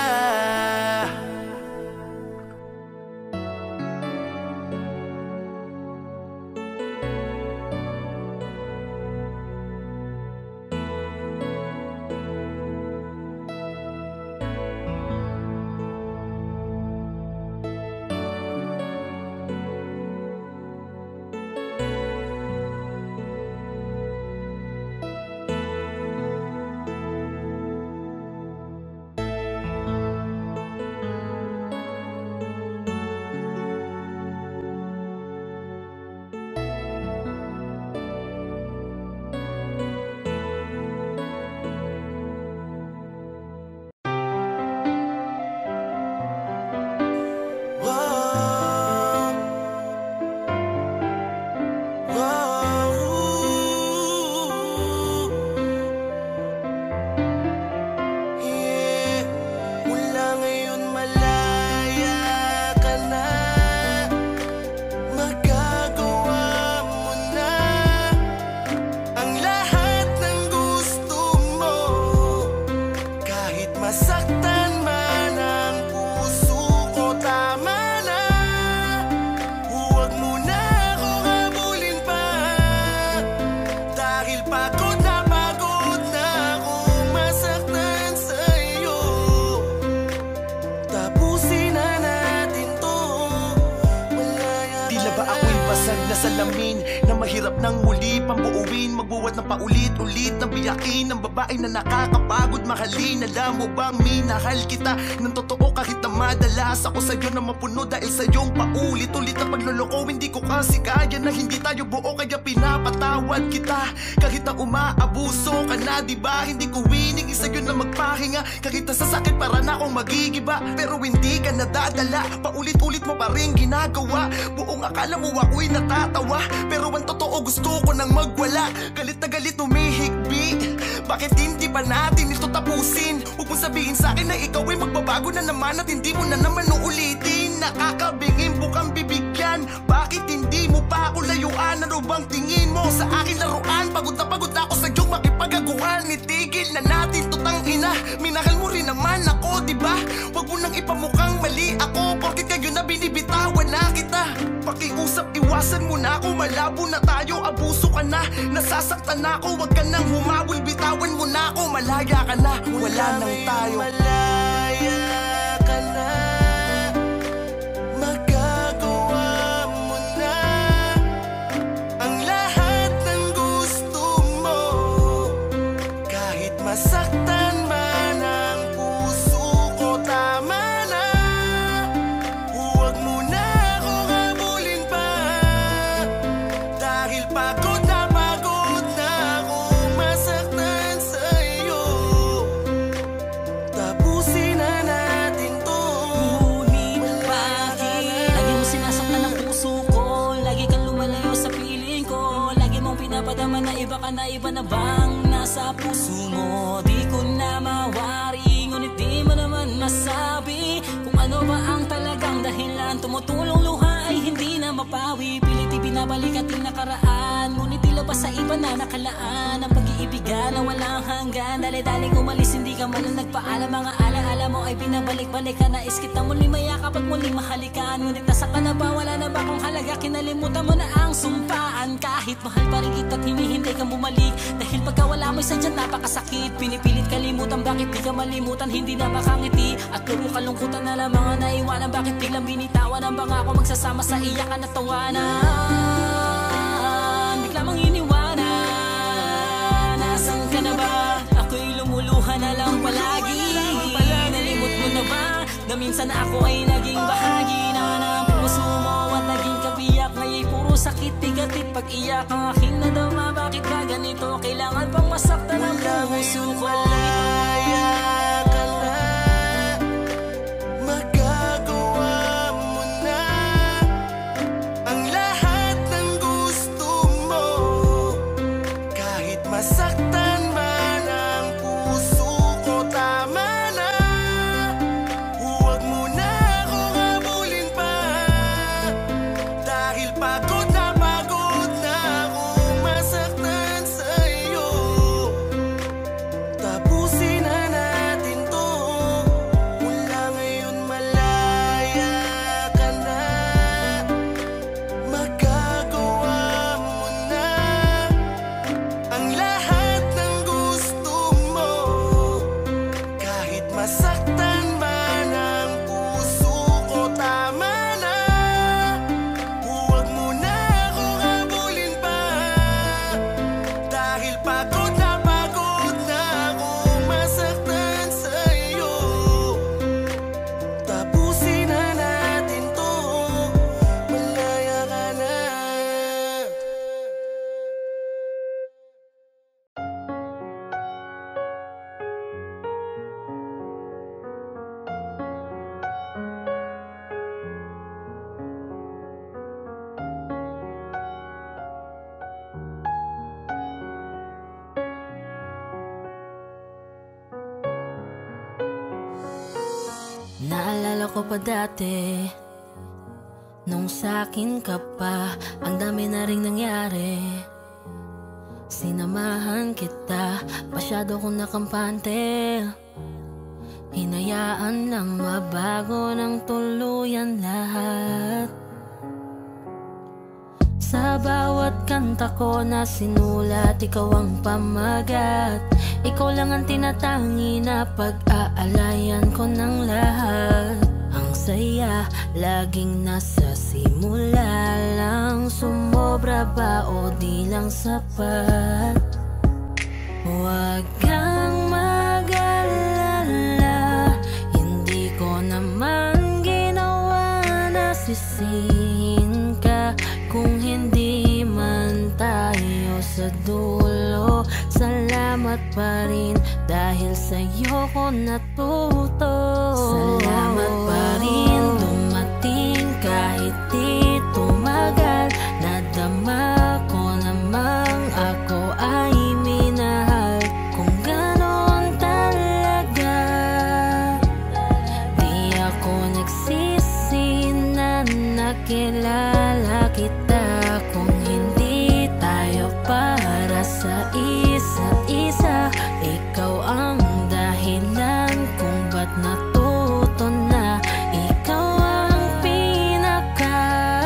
Masaktan man ang puso ko, tama na. Huwag mo na akong habulin pa, dahil pagod na pagod na akong masaktan sa'yo. Tapusin na natin to, malaya. Tila ba ako'y basag na salamin na mahirap nang muli pambuuin? Magbuwat ng paulit-ulit na biyakin ng babae na nakakapagod mahalin. Alam mo bang minahal kita ng totoo kahit na madalas ako sa'yo na mapuno dahil sa iyong paulit-ulit na pagloloko. Hindi ko kasi kaya na hindi tayo buo, kaya pinapatawad kita. Kahit na umaabuso ka na, diba? Hindi ko winning sa'yo na magpahinga. Kahit na sasakit para na akong magigiba, pero hindi ka nadadala. Paulit-ulit mo pa rin ginagawa. Buong akala mo ako'y natatawa, pero ang totoo gusto ko nang magwala. Galit na galit umihigbi, bakit hindi pa natin ito tapusin? Huwag mong sabihin sa'kin na ikaw ay magbabago na naman at hindi mo na naman uulitin. Nakakabingin bukang bibigyan, bakit hindi mo pa ako layuan? Ano bang tingin mo sa akin laruan? Pagod na pagod na ako sa iyong makipagaguhan. Itigil na natin to, tangina. Minahal mo rin naman ako, diba? Huwag mo nang ipamukhang mali ako, porkit kayo na binibitawan na kita. Pakiusap, iwasan mo na ako, malabo na tayo, abuso ka na. Nasasaktan na ako, wag ka nang humawul, bitawan mo na ako, malaya ka na, wala nang tayo. Malaya ka na, magagawa pagod na pagod na akong masaktan sa'yo. Tapusin na natin to. Ngunit bakit lagi mo sinasaktan ang puso ko? Lagi kang lumalayo sa piling ko. Lagi mong pinapadama na iba ka na, iba na bang nasa puso mo? Di ko na mawari, ngunit di mo naman masabi kung ano ba ang talagang dahilan. Tumutulong luha ay hindi na mapawi. Pilit ibinabalik ating nakaraan, ngunit tila ba sa iba na nakalaan ang pag-iibigan na walang hanggan. Dali-daling umalis, hindi ka man lang nagpaalam. Mga alaala mo ay binabalik-balik ka. Nais kita muling mayakap at muling mahalikan, ngunit nasa ka na ba? Wala na ba kung halaga? Kinalimutan mo na ang sumpaan. Kahit mahal pa rin kita, hinihintay kang bumalik. Dahil pagkawala mo'y sadyang napakasakit. Pinipilit kalimutan, bakit di ka malimutan? Hindi na makangiti at puro kalungkutan na lang mga naiwanan. Bakit biglang binitawan ang bangako magsasama sa iyakan at tawanan? Bigla mong iniwanan. Nasaan ka na ba? Ako'y lumuluha na lang palagi. Nalimot mo na ba na minsan ako ay naging bahagi na ng puso mo at naging kabiyak? Ngaya'y puro sakit, tigatit pag-iyak ang aking nadama. Bakit ba ganito? Kailangan pang masaktan ang puso ko. Malaya ka na, magagawa mo na ang lahat ng gusto mo. Kahit masaktan man ang puso ko, tama na. Huwag mo na akong habulin pa. Dahil pagod na pagod na akong masaktan sa'yo. Tapusin na natin to. Mula ngayon malaya ka na, magagawa mo na ang lahat ng gusto mo. Kahit masaktan man ang puso ko, tama na. Huwag mo na akong habulin pa. Dahil pagod na pagod na akong masaktan sa'yo. Tapusin na natin to. Malaya ka na. Naalala ko pa dati, nung sa'kin ka pa, ang dami na ring nangyari. Sinamahan kita, masyado kong nakampante. Hinayaan lang mabago ng tuluyan lahat. Sa bawat kanta ko na sinulat, ikaw ang pamagat. Ikaw lang ang tinatangi na pag-aalayan ko ng lahat. Ang saya, laging nasa simula lang. Sumobra ba o di lang sapat? Huwag kang mag-alala, hindi ko naman ginawa na sisihin ka. Kung hindi man tayo sa dulo, salamat pa rin dahil sa'yo ko natuto. Salamat pa rin dumating kahit di tumagal. Nadama ko namang ako ay minahal. Kung gano'n talaga, di ako nagsisi na nakilala kita. Kung hindi tayo para sa isa't isa, ikaw ang dahilan kung ba't natuto na. Ikaw ang pinaka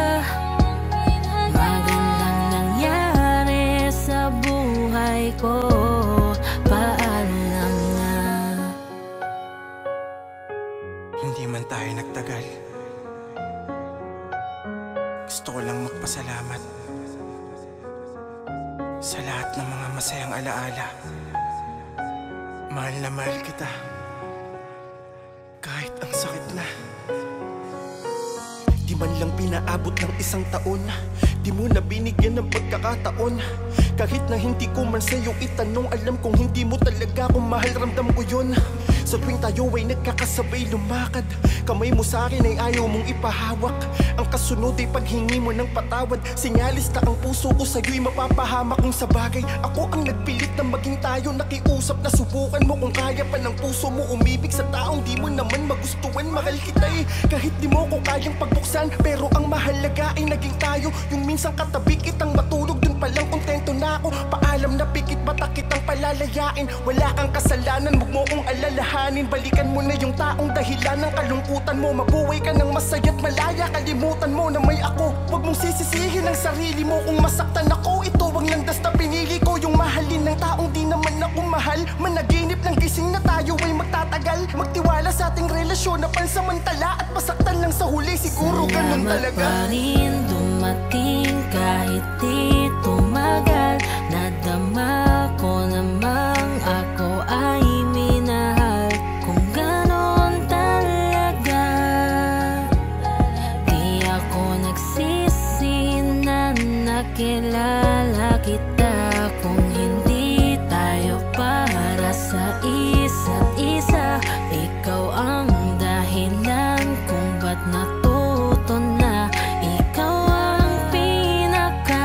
magandang nangyari sa buhay ko. Paalam na. Hindi man tayo nagtagal, gusto ko lang magpasalamat sa lahat ng mga masayang alaala. Mahal na mahal kita, kahit ang sakit na. Di man lang pinaabot ng isang taon, Di mo na binigyan ng pagkakataon. Kahit na hindi ko man sa'yo itanong, alam kong hindi mo talaga ako mahal, ramdam ko yun. Sa tuwing tayo ay nagkakasabay lumakad, kamay mo sa akin ay ayaw mong ipahawak. Ang kasunod ay paghingi mo ng patawad. Sinyalis na ang puso ko sa'yo'y mapapahamak. Kung sa bagay ako ang nagpilit na maging tayo, nakiusap na subukan mo kung kaya pa ng puso mo umibig sa taong di mo naman magustuhan. Mahal kita eh, kahit di mo ko kayang pagbuksan, pero ang mahalaga ay naging tayo. Yung minsan katabi kitang matulog, dun palang kontento na ako. Paalam na pikit bata kitang palalayain. Wala kang kasalanan, huwag mo kong alalahanin. Balikan mo na yung taong dahilan ng kalungkutan mo. Mabuhay ka ng masaya't malaya, kalimutan mo na may ako. Huwag mong sisisihin ang sarili mo kung masaktan ako. Ito ang landas na pinili ko, yung mahalin ng taong di naman ako mahal. Managinip ng gising na tayo ay magtatagal. Magtiwala sa ating relasyon na pansamantala, at masaktan lang sa huli, siguro ganun talaga. Salamat pa rin dumating kahit di tumagal. Nadama ko namang ako ay minahal. Kung ganon talaga, di ako nagsisi na nakilala kita. Kung hindi tayo para sa isa't isa, ikaw ang dahilan kung ba't natuto na. Ikaw ang pinaka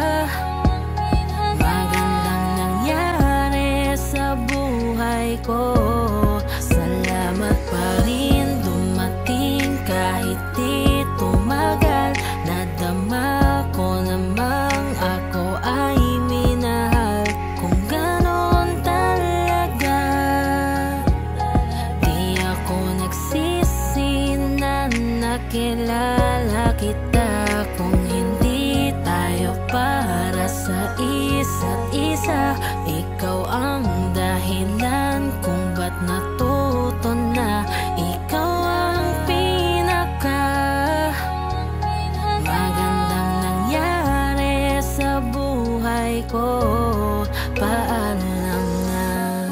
magandang nangyari sa buhay ko. Salamat pa rin dumating kahit di tumagal. Nadama ko namang ako ay minahal. Kung ganon talaga, di ako nagsisi na nakilala kita. Kung hindi tayo para sa isa't isa, ikaw ang dahilan kung ba't natuto na. Ikaw ang pinaka magandang nangyari sa buhay ko. Paalam na.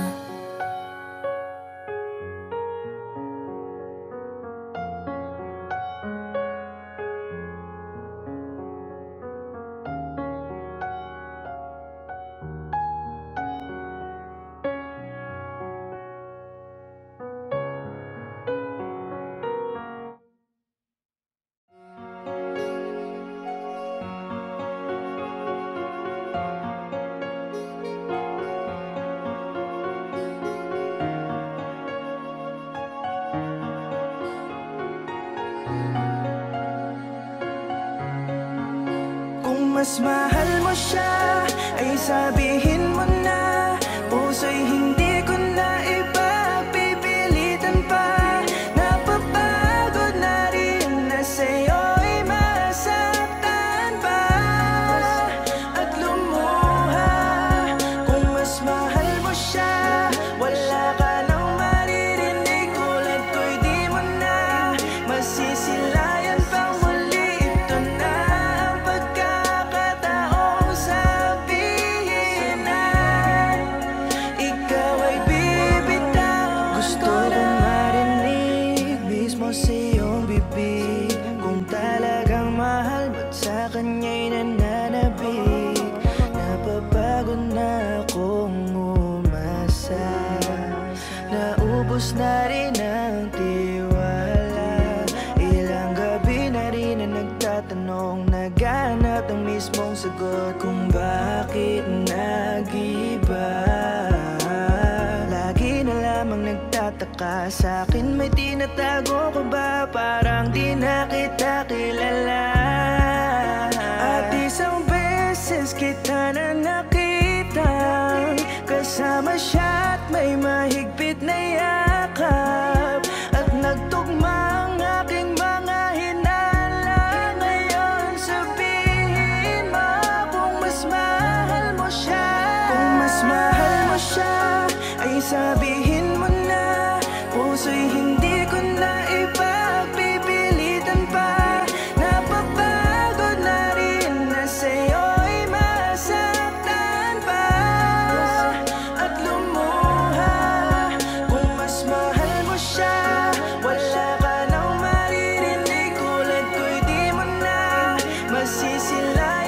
Kung mas mahal mo siya, ay sabihin mo na. Puso'y hindi ko na ipagpipilitan pa. Napapagod na rin na sa'yo'y masaktan pa at lumuha. Kung mas mahal mo siya, wala ka nang maririnig. Tulad ko'y di mo na masisilayan pang muli. Ito na ang pagkakataong sabihin na ikaw ay bibitaw. Gusto kong marinig mismo sa iyong bibig kung talagang mahal, ba't sa kanya'y nananabik. Napapagod na akong umasa, naubos na rin ang tiwala. Ilang gabi na rin na nagtatanong, naghanap ng mismong sagot kung bakit nag-iba. Lagi na lamang nagtataka, sa akin may tinatago ka ba? Parang di na kita kilala. At isang beses kita na nakita, kasama siya at may mahigpit na yakap. At nagtugma ang aking mga hinala. Ngayon sabihin mo kung mas mahal mo siya. Kung mas mahal mo siya, ay sabihin mo na. Puso'y hindi ko na ipagpipilitan pa. Napapagod na rin na sa'yo'y masaktan pa at lumuha. Kung mas mahal mo siya, wala ka nang maririnig. Tulad ko'y di mo na masisilayan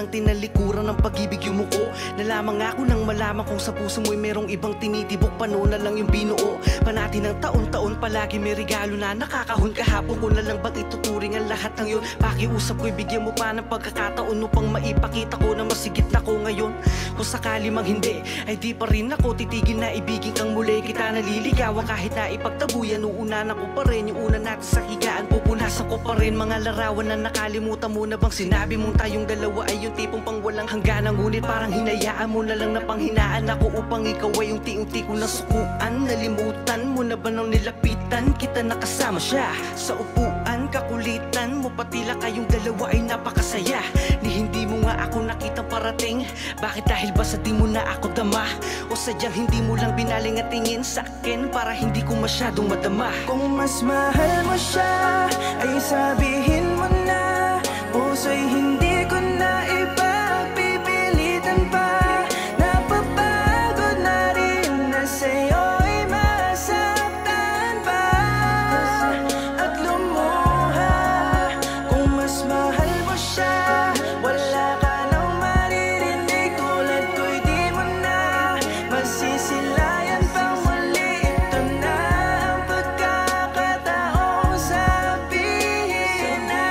lang tinalikuran ng pag-ibig yumuko. Nalaman nga ako nang malaman kung sa puso mo'y merong ibang tinitibok. Pano na lang yung binuo panati ng taon-taon, palagi may regalo na nakakahon. Kahapon ko na lang bang ituturing ang lahat ng yun? Pakiusap ko'y bigyan mo pa ng pagkakataon upang maipakita ko na masigit na ko ngayon. Kung sakali mang hindi, ay di pa rin ako titigil na ibigin kang muli. Kita naliligawan kahit na ipagtabuyan. Uunanan ko pa rin yung una natin sa higaan. Pupunasan ko pa rin mga larawan na nakalimutan mo na bang sinabi mong tayong dalawa ay yung tipong pang walang hangganan. Ngunit parang hinayaan mo na lang na panghinaan ako upang ikaw ay yung unti-unti ko na sukuan. Nalimutan mo na ba nang nilapitan kita nakasama siya sa upuan? Kakulitan mo patila kayong dalawa ay napakasaya. Ni hindi mo nga ako nakitang parating. Bakit dahil ba sa di mo na ako dama? O sadyang hindi mo lang binaling at tingin sa akin para hindi ko masyadong madama? Kung mas mahal mo siya ay sabihin mo na. Puso'y hindi ko na ipagpipilitan pa. Napapagod na rin na sa'yo'y masaktan pa at lumuha. Kung mas mahal mo siya, wala ka nang maririnig tulad ko'y di mo na masisilayan pang muli. Ito na ang pagkakataong sabihin na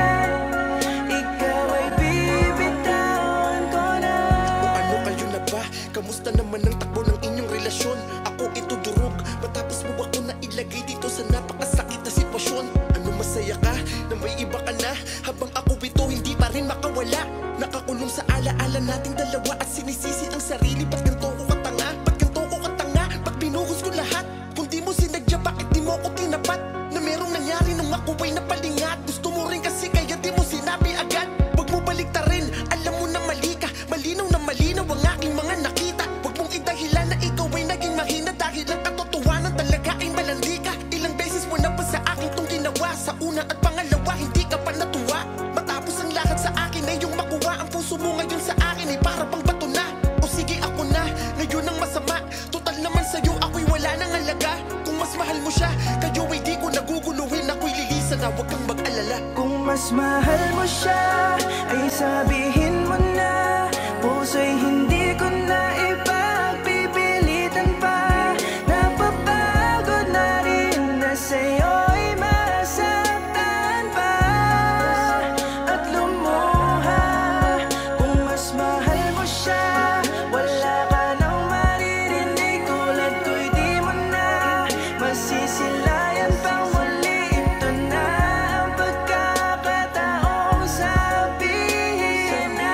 ikaw ay bibitawan ko na. O ano kayo na ba? Kamusta naman ang takbo ng inyong relasyon? Ako ito durog, matapos mo ako na ilagay dito sa napakasakit na sitwasyon. Ano masaya ka na may iba ka na? Habang ako ito hindi pa rin makawala. Nakakulong sa alaala nating dalawa at sinisisi ang sarili. Ba't ganito ko katanga? Ba't ganito ko katanga? Ba't binuhos ko lahat? Kung di mo sinadya, bakit di mo ko tinapat? Na merong nangyari nung ako ay napalingat. Gusto mo rin kasi kaya di mo sinabi agad. Huwag mo baliktarin, alam mo na mali ka. Malinaw na malinaw ang aking mga nakita. Huwag mong idahilan na ikaw ay naging mahina. Dahil ang katotohanan talaga ay malandi ka. Ilang beses mo na pa sa akin tong ginawa. Sa una at pangalawa, hindi ka pa natuwa. Matapos ang lahat sa akin ay yung makuha. Ang puso mo ngayon sa akin ay para pang bato na. O sige ako na, ngayon ang masama. Total naman sa'yo ako'y wala nang halaga. Kung mas mahal mo siya, kayo ay di ko naguguluhin. Ako'y lilisan na huwag kang mag-alala. Kung mas mahal mo siya ay sabihin mo na. Puso'y hindi ko na ipagpipilitan pa. Napapagod na rin na sa'yo'y masaktan pa at lumuha. Kung mas mahal mo siya, wala ka nang maririnig tulad ko'y di mo na masisilayan pang muli. Ito na ang pagkakataong sabihin na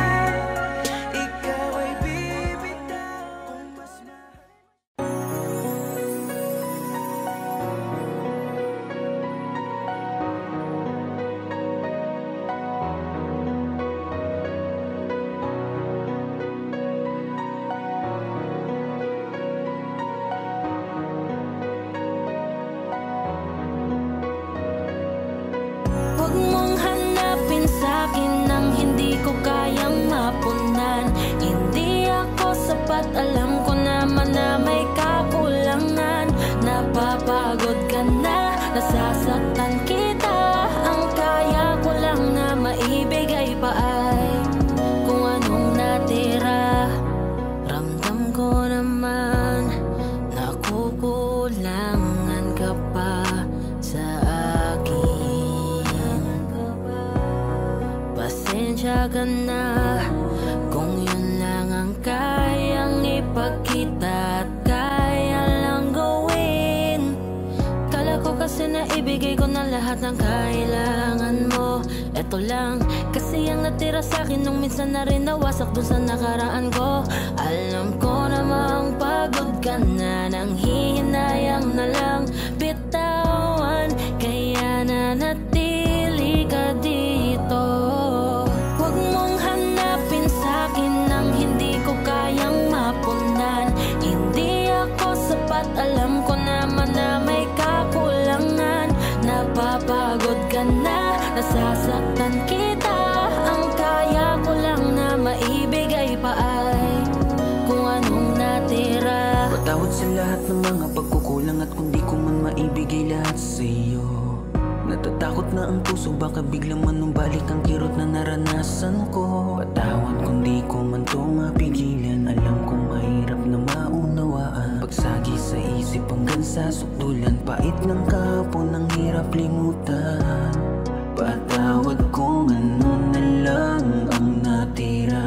ikaw ay bibitaw. Kung mas mahal Huwag mong hanapin sa'kin nang hindi ko kayang mapunan. Hindi ako sapat, alam ko naman na may kakulangan. Napapagod ka na, nasasaktan kita. Ang kaya ko lang na maibigay pa ay kung anong natira. Ramdam ko naman nakukulangan ka pa sa akin. Pasensya ka na kung yun lang ang kayang ipakita at kaya lang gawin. Kala ko kasi na ibigay ko na lahat ng kailangan mo. Eto lang kasi ang natira sa'kin nung minsan na rin nawasak dun sa nakaraan ko. Alam ko namang pagod ka na, nang hihinayang na lang bitawan. Kaya nanatili ka dito. Huwag mong hanapin sa'kin nang hindi ko kayang mapunan. Hindi ako sapat, alam ko naman na may kakulangan. Napapagod ka na, nasasaktan kita. Ang kaya ko lang na maibigay pa ay kung anong natira. Patawad sa lahat ng mga pagkukulang at kung di ko man maibigay lahat sa'yo. Tatakot na ang puso, baka biglang manumbalik ang kirot na naranasan ko. Patawad kung di ko man to mapigilan. Alam kong mahirap na maunawaan. Pagsagi sa isip hanggang sa sukdulan. Pait ng kahapon, ang hirap limutan. Patawad kung ano na lang ang natira.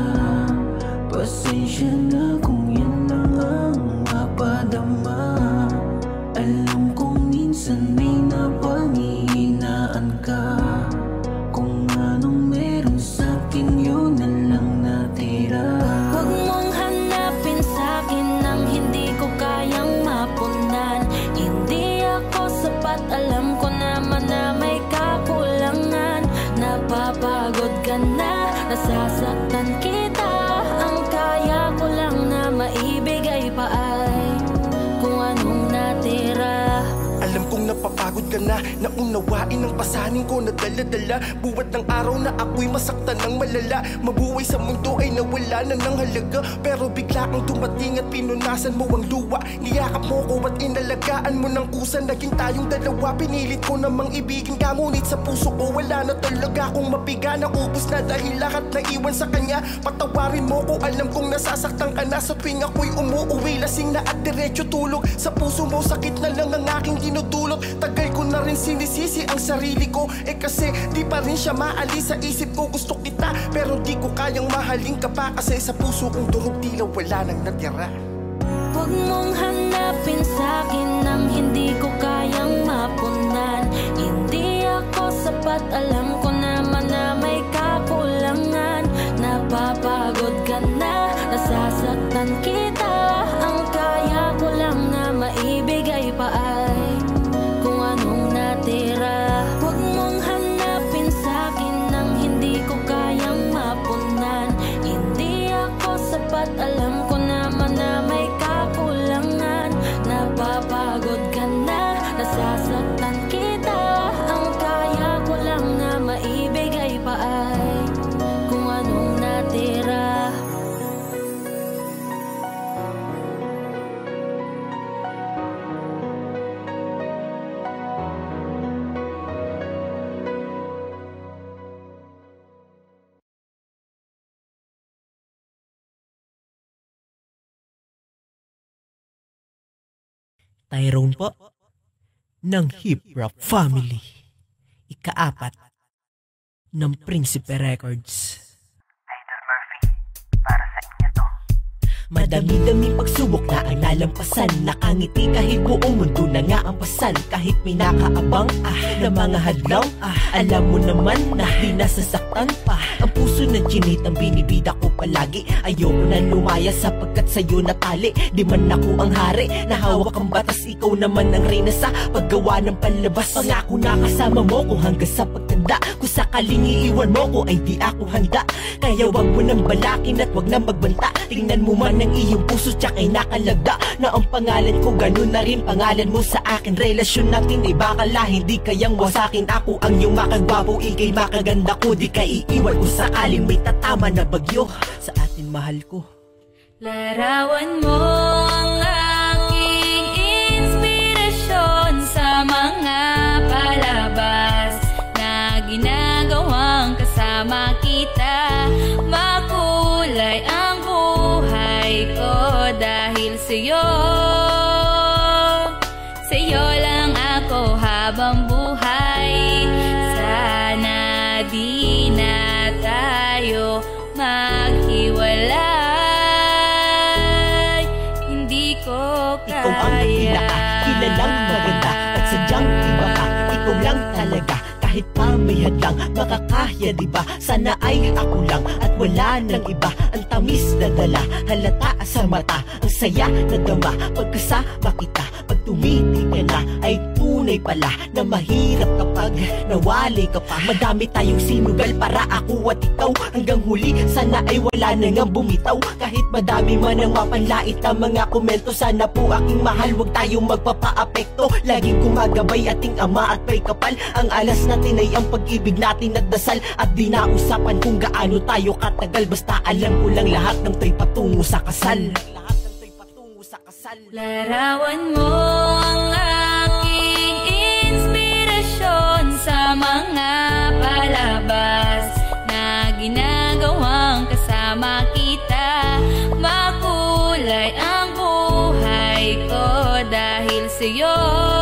Pasensya na kung yan lang ang mapadama. Alam kong minsan may napanghihinaan ka. Kung anong meron sa'kin yun na lang natira. Huwag mong hanapin sa'kin nang hindi ko kayang mapunan. Hindi ako sapat, alam ko naman na may kakulangan. Napapagod ka na, nasasaktan kita. Ang kaya ko lang na maibigay pa ay kung anong natira. Alam kong napapagod ka na, naunawain ang pasanin ko na dala-dala. Buwat ng araw na ako'y masaktan ng malala. Mabuhay sa mundo ay nawala na ng halaga. Pero bigla kang dumating at pinunasan mo ang luwa. Niyakap mo ko at inalagaan mo ng kusa. Naging tayong dalawa, pinilit ko namang ibigin ka. Ngunit sa puso ko wala na talaga akong mapiga. Naubos na dahil lahat na iwan sa kanya. Patawarin mo ko, alam kong nasasaktan ka na. Sa tuwing ako'y umuuwi, lasing na at diretso tulog. Sa puso mo sakit na lang ang aking dinudulot. Tagal ko na rin sinisisi ang sarili ko. Eh kasi di pa rin siya maalis sa isip ko. Gusto kita pero di ko kayang mahalin ka pa. Kasi sa puso kong durog tila wala nang natira. Huwag mong hanapin sa'kin nang hindi ko kayang mapunan. Hindi ako sapat, alam ko naman na may kakulangan. Napapagod ka na, nasasaktan kita. Ang kaya ko lang na maibigay pa ay kung anong natira. Huwag mong hanapin sa'kin nang hindi ko kayang mapunan. Hindi ako sapat, alam ko naman na may kakulangan. Napapagod ka na, nasasaktan kita. Ang kaya ko lang na maibigay pa ay kung anong natira. Tyrone po ng Hip Hop Family, ikaapat ng Prinsipe Records. Idol Murphy, para sa inyo to. Madami-dami pagsubok na ang nalampasan. Nakangiti kahit buong mundo na nga ang pasan. Kahit may nakaabang ah, na mga hadlang ah, alam mo naman na di nasasaktan pa. Ang puso na chinit ang binibida ko palagi. Ayoko na lumaya sapagkat sa'yo natali. Di man ako ang hari, nahawak ang batas. Ikaw naman ang reyna sa paggawa ng palabas. Pangako na kasama mo ko hanggang sa pagtanda. Kung sakaling iiwan mo ko ay di ako handa. Kaya wag mo nang balakin at wag nang magbanta. Tingnan mo man ng iyong puso tsaka'y nakalagda na ang pangalan ko, ganun na rin pangalan mo sa akin. Relasyon natin ay bakala hindi kayang wasakin. Ako ang iyong makagwapo, ikay makaganda ko. Di ka iiwan kung sakaling may tatama na bagyo sa atin, mahal ko. Larawan mo ang aking inspirasyon sa mga palabas na ginagawang kasama kita. Makulay ang buhay ko dahil sa'yo. Sa'yo lang ako habang buhay. Sana di na tayo maghiwalay. Hindi ko kaya. Ikaw ang pinaka kilalang maganda at sadyang iba ka. Ikaw lang talaga. Kahit pa may hadlang, makakaya diba? Sana ay ako lang at wala nang iba. Ang tamis na dala, halata sa mata. Ang saya na dama, pagkasama kita. Pag tumiti ka na, ay tunay pala na mahirap kapag nawali ka pa. Madami tayong sinugal para ako at ikaw. Hanggang huli, sana ay wala na nga bumitaw. Kahit madami man ang mapanlait na mga komento. Sana po aking mahal, wag tayong magpapa-apekto. Laging gumagabay ating ama at may kapal. Ang alas natin ay ang pag-ibig natin at dasal. At di na usapan kung gaano tayo katagal. Basta alam ko lang lahat ng to'y patungo sa kasal. Lahat ng to'y patungo sa kasal. Larawan mo ang aking inspirasyon sa palabas na ginagawang kasama kita. Makulay ang buhay ko dahil sa'yo.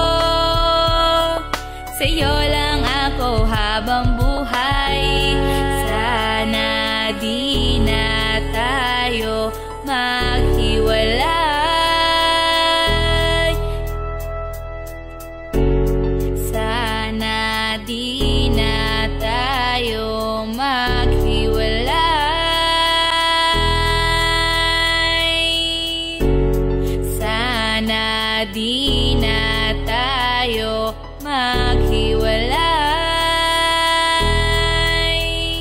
Sa'yo lang ako habang buhay. Sana di na tayo maghiwalay. Sana di na tayo maghiwalay. Sana di na tayo maghiwalay.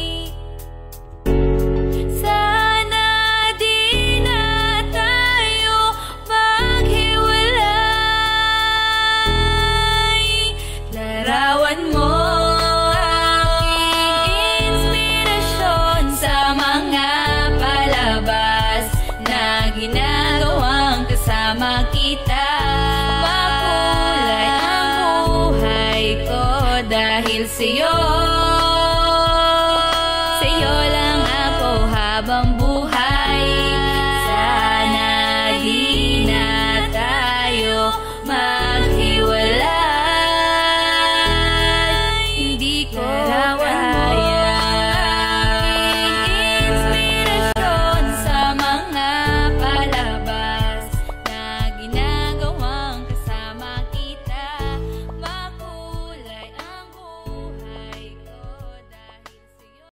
Sana di na tayo maghiwalay. Larawan mo aking inspirasyon sa mga palabas na ginagawang kasama kita. Makulay ang buhay ko dahil sa'yo. Sa'yo lang ako habang buhay. Sana di na tayo maghiwalay. Hindi ko kaya aking inspirasyon sa mga palabas na ginagawang kasama kita. Makulay ang buhay ko dahil sa'yo.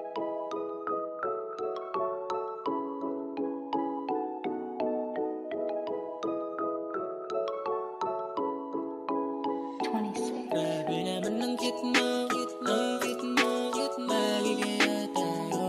Grabe naman ang cute mo, ang cute mo, bagay kaya tayo.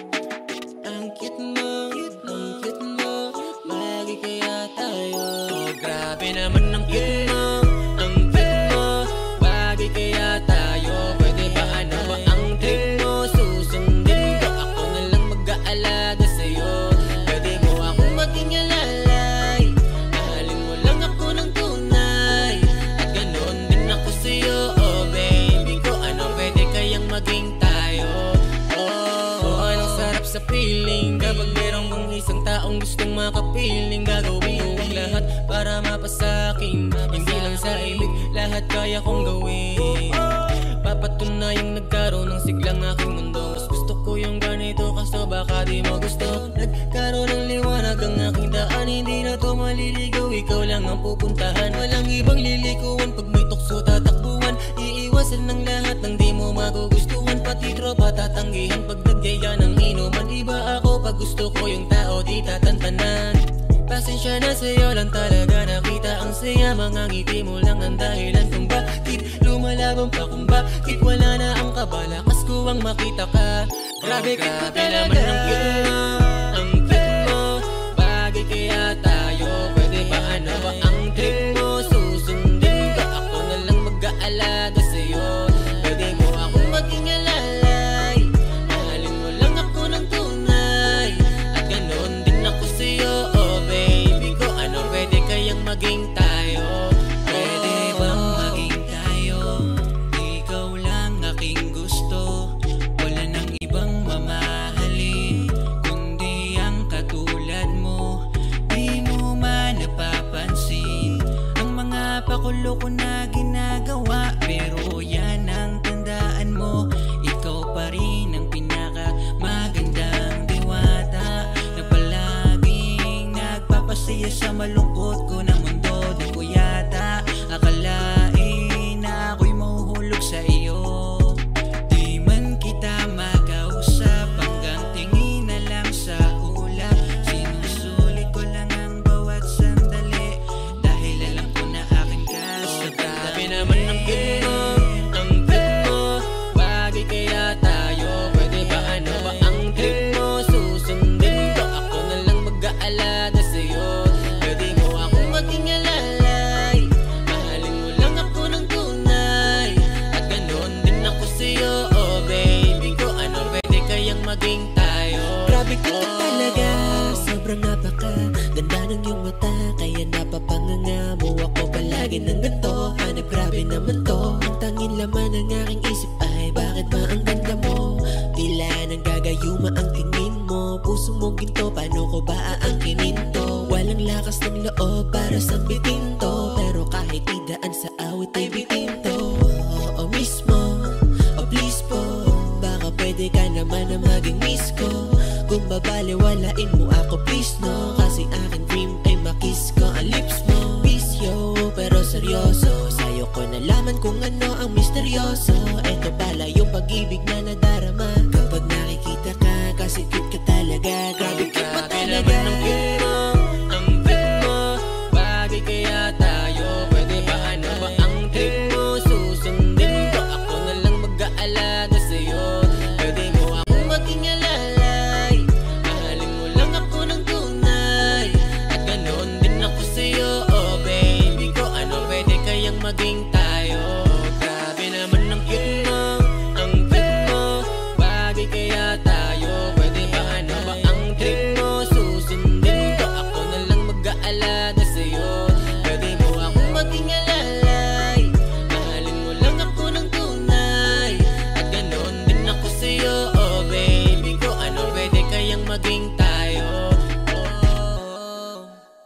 Ang cute mo, ang cute mo, bagay kaya tayo. Oh, grabe naman ang cute mo, ang cute mo, bagay kaya tayo. Pwede ba ano ba ang trip mo? Susundin ko, ako na lang mag-aalaga sa'yo. Pwede mo akong maging alalay, mahalin mo lang ako ng tunay. At ganon din ako sa'yo, oh baby ko. Ano pwede kayang maging tayo? Oh, oh anong sarap sa feeling kapag meron kang isang taong gustong makapiling. Gagawin ko ang lahat para mapasakin. Hindi lang sa ibig, lahat kaya kong gawin. Papatunayang nagkaroon ng siglang aking mundo. Mas gusto ko yung ganito, kaso baka di mo gusto. Nagkaroon ng liwanag ang aking daan. Hindi na to maliligaw, ikaw lang ang pupuntahan. Walang ibang lilikuan, pag may tukso tatakbuhan. Iiwasan ng lahat ng di mo magugustuhan. Pati tropa tatanggihan pag nagyaya ng inuman. Iba ako pag gusto ko yung tao di tatantanan. Pasensya na sa'yo lang talaga nakita ang saya. Mga ngiti mo lang ang dahilan kung bakit lumalaban pa, kung bakit wala na ang kaba. Lakas ko ang makita ka. Grabe ka ko talaga. Ang cute mo, ang cute mo, bagay kaya tayo. Pwede ba ano ba ang trip mo? Susundin ko, ako na lang mag-aalaga sa'yo. Pwede mo akong maging alalay, mahalin mo lang ako ng tunay. At ganon din ako sa'yo, oh baby ko. Ano pwede kayang maging tayo? Pwede bang maging tayo? Ikaw lang aking gusto. Wala nang ibang mamahalin kundi ang katulad mo. Di mo man napapansin ang mga pakulo ko na ginagawa. Pero yan ang tandaan mo, ikaw pa rin ang pinaka magandang diwata na palaging nagpapasaya sa malungkot ko na mundo. Di ko yata akalain na ako'y mahuhulog sa iyo. Di man kita makausap, hanggang tingin na lang sa ulap. Sinusulit ko lang ang bawat sandali, dahil alam ko na akin ka. Sa grabe naman ang cute mo, ang cute mo, bagay kaya tayo. Pwede ba ano ba ang trip mo? Susundin ko, ako na lang mag-aalaga sa'yo. Pwede mo akong maging iyong mata, kaya napapanganga mo ako palagi ng ganto. Hanap grabe naman to, ang tanging laman ng aking isip ay bakit ba ang ganda mo? Tila nang gagayuma ang tingin mo, puso mo ginto, paano ko ba aangkinin to? Walang lakas ng loob para sambitin to, pero kahit idaan sa awit ay bitin to. Oo mismo, oh please po, baka pwede ka naman na maging miss ko. Kung babaliwalain mo ako please no, kasi aking dream ay makiss ko ang lips mo. Bisyo pero seryoso, sa'yo ko nalaman kung ano ang misteryoso. Eto pala yung pag-ibig na nadarama kapag nakikita ka, kasi cute ka talaga. Grabe cute mo talaga. Ang cute mo, ang cute mo, bagay kaya tayo. Pwede ba ano ba ang trip mo? Susundin ko, ako na lang mag-aalaga sa'yo. Pwede mo akong maging alalay, mahalin mo lang ako ng tunay, at ganoon din ako sa'yo. Oh baby ko, ano pwede kayang maging tayo? Grabe naman ang cute mo, ang cute mo, bagay kaya tayo. Pwede ba ano ba ang trip mo? Susundin ko, ako na lang mag-aalaga sa'yo. Pwede mo akong maging alalay, mahalin mo lang ako ng tunay, at ganoon din ako sa'yo. Oh baby ko, ano pwede kayang maging tayo? Oh.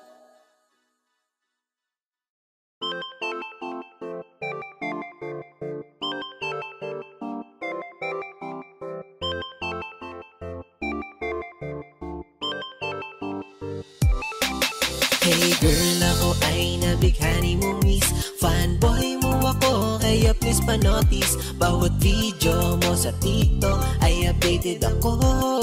Hey girl, ako ay nabighani mo miss, fanboy mo ako, kaya please pa-notice. Bawat video mo sa TikTok ay updated ako.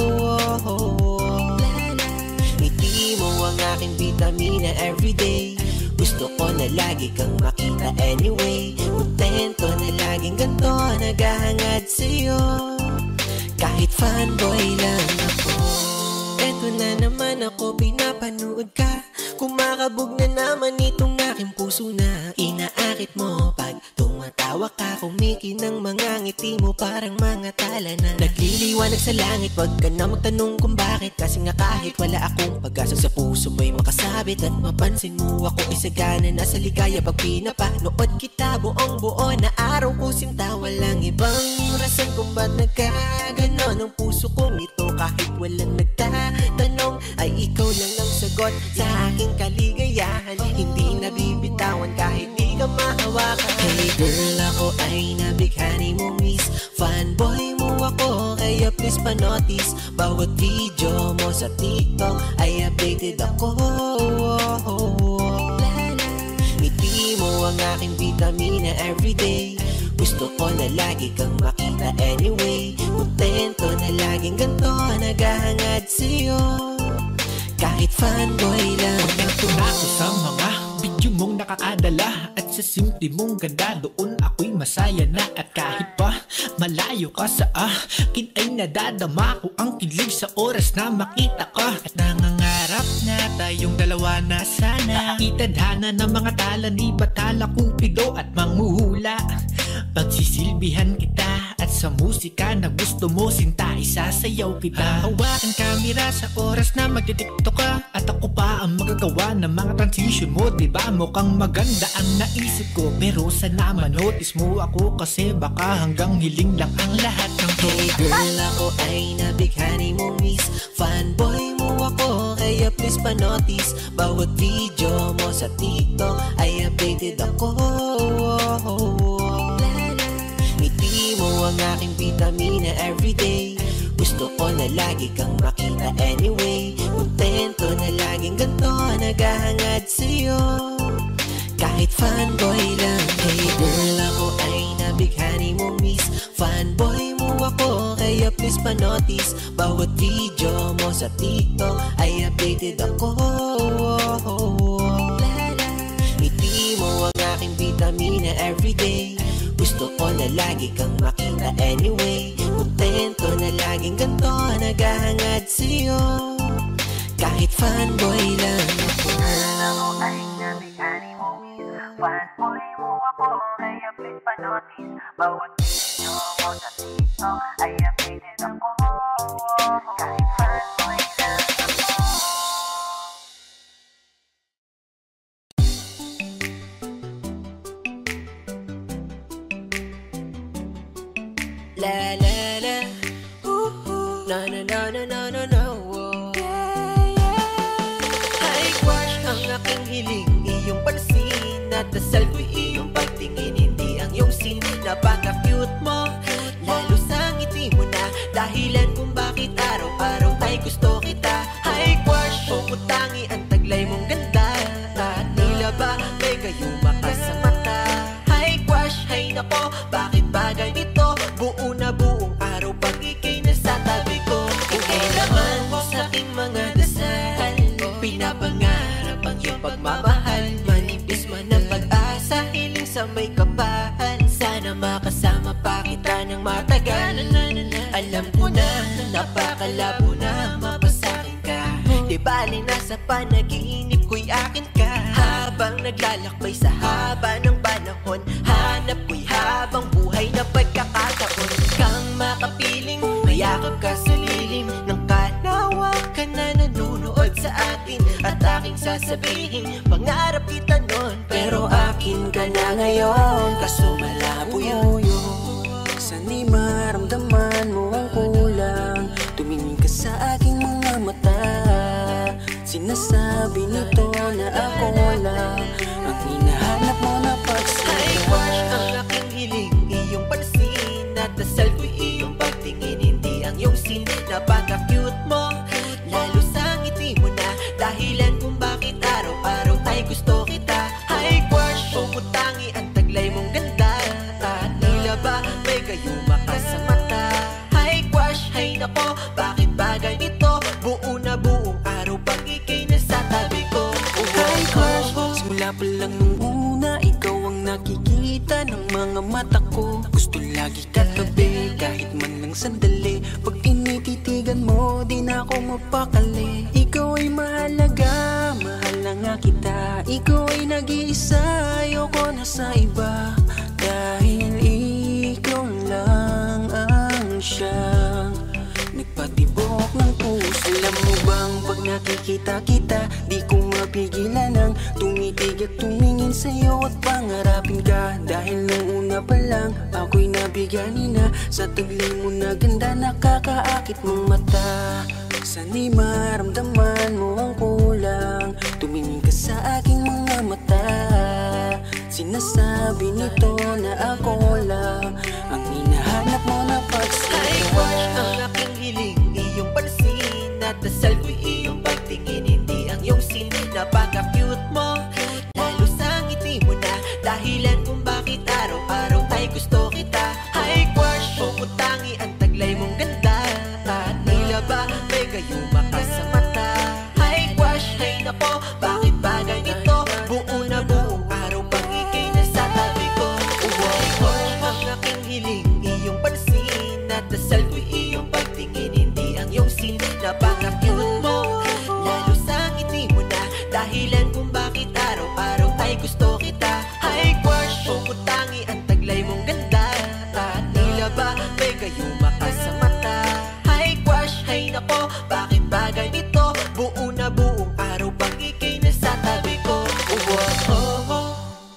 Ngiti mo ang aking vitamina everyday, gusto ko na lagi kang makita anyway. Kontento na laging ganto, naghahangad sa'yo, kahit fanboy lang ako. Eto na naman ako, pinapanood ka, kumakabog na naman itong aking puso na inaakit mo. Pag tumatawa ka, kumikinang mga ngiti mo parang mga tala na nagliliwanag sa langit. Wag ka na magtanong kung bakit, kasi nga kahit wala akong pag-asa sa puso mo'y makasabit. At mapansin mo ako isagana na sa ligaya pag pinapanood kita. Buong buo na araw ko sinta, walang ibang rason kung ba't nagkaganon ang puso kong ito. Kahit walang nagtatanong, ay ikaw lang ang sagot sa aking kaligayahan. Hindi nabibitawan kahit di ka mahawakan. Hey girl, ako ay nabighani mo miss, fanboy mo ako, kaya please pa-notice. Bawat video mo sa TikTok ay updated ako. Ngiti mo ang aking vitamina everyday, gusto ko na lagi kang makita anyway. Kontento na laging ganto, naghahangad sa'yo, kahit fanboy lang ako. Ako sa mga video mong nakakadala, at sa simple mong ganda, doon ako'y masaya na. At kahit pa malayo ka sa akin, ay nadadama ko ang kilig sa oras na makita ka. At nangangarap na tayong dalawa na sana itadhana ng mga tala ni Bathala, Cupido at manghuhula. Pagsisilbihan kita, at sa musika na gusto mo sinta, isasayaw kita. Hawakan kamera sa oras na magtitiktok ka, at ako pa ang magagawa ng mga transition mo. Diba mukhang maganda ang naisip ko, pero sana manotice mo ako, kasi baka hanggang hiling lang ang lahat ng to. Hey girl, ako ay nabighani mo miss, fanboy mo ako, kaya please pa-notice. Bawat video mo sa TikTok ay updated ako. Ngiti mo ang aking vitamina everyday, gusto ko na lagi kang makita anyway. Kontento na laging ganto, naghahangad sa'yo, kahit fanboy lang. Hey girl, ako ay nabighani mo miss, fanboy mo ako, kaya please pa-notice. Bawat video mo sa TikTok ay updated ako. Ngiti mo ang aking vitamina everyday, gusto ko na lagi kang makita anyway. Kontento na laging ganto, naghahangad sa'yo, kahit fanboy lang ako. Ako ay nabighani mo miss, fanboy mo ako, kaya please pa-notice. Bawat video mo sa TikTok ay updated ako, kahit fanboy La la la, ooh, na na na na na na na, oh. Hi crush, ang aking hiling, iyong pansin. At dasal ko'y iyong pagtingin, hindi ang iyong sin. Napaka-cute mo, lalo sa ngiti mo na dahilan kung bakit araw-araw ay gusto kita. Hi crush, pumutangi ang taglay mong ganda. At tila ba may gayuma ka sa mata. Hi crush, hay nako, bakit ba ganito? Buo na buong araw pag ikay nasa tabi ko. Ikay naman sa aking mga dasal, pinapangarap ang iyong pagmamahal. Manipis man ang pag-asa, hiling sa may kapal. Sana makasama pa kita ng matagal. Alam ko na, napakalabo na mapasakin ka. Di bali nasa panaginip ko'y akin ka. Habang naglalakbay sa haba ng panahon, hanap ko'y habang buhay na pagkakataon. Kang makapiling, mayakap ka sa lilim ng kalawakan na nanunood sa atin. At aking sasabihin, pangarap kita nun, pero akin ka na ngayon. Kaso malabo yun. Sana'y maramdaman mo ang kulang. Tumingin ka sa aking mga mata. Sinasabi nito na ako lang ang hinahanap mo na pagsalita. Hi crush, ang aking hiling, iyong pansin. At dasal ko'y iyong pagtingin, hindi ang iyong sin. Napaka-cute mo, lalo sa ngiti mo na dahilan kung bakit araw-araw ay gusto kita. Hi crush, pumutangi ang taglay mong ganda. At tila ba may gayuma ka sa mata. Hi crush, hay nako, bakit ba ganito? Buo na buong araw pag ikay nasa tabi ko. Hi crush, simula pa lang nung una, ikaw ang nakikita ng mga mata ko. Gusto lagi katabi, kahit man lang sandali. Pag tinititigan mo, di na ako mapakali. Ikaw ay mahalaga, mahal na nga kita. Ikaw ay nag-iisa, ayoko na sa iba. Dahil ikaw lang ang siyang nagpatibok ng puso. Alam mo bang pag nakikita kita, di ko mapigilan ang tumitig at tumingin sa'yo at pangarapin ka. Dahil nung una pa lang, ako'y nabigani na sa taglay mo na ganda, nakakaakit mong mata. Sana'y maramdaman mo ang kulang. Tumingin ka sa aking mga mata. Sinasabi nito na ako lang ang hinahanap mo na pagsalita. Hi crush, ang aking hiling, iyong pansin. At dasal ko'y iyong pagtingin, hindi ang iyong sin. Napaka-cute mo, lalo sa ngiti mo na dahilan kung bakit araw-araw ay gusto kita. Hi crush, pumutangi ang taglay mong ganda. At tila ba may gayuma ka sa mata. Hi crush, hay nako, bakit ba ganito? Buo na buong araw pag ikay nasa tabi ko. Hi crush, ang aking hiling, iyong pansin. At dasal ko'y iyong pagtingin, hindi ang iyong sin. Napaka-cute mo, lalo sa ngiti mo na dahilan kung bakit araw-araw ay gusto kita. Hi crush, pumutangi ang taglay mong ganda. At tila ba may gayuma ka sa mata. Hi crush, hay nako, bakit ba ganito? Buo na buong araw pag ikay nasa tabi ko. Oh, oh, oh.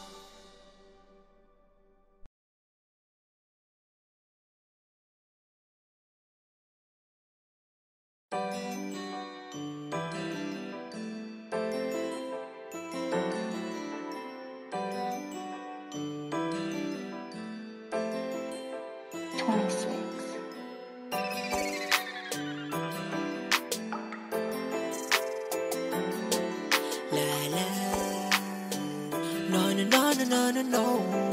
No, no, no, no, no, no, no.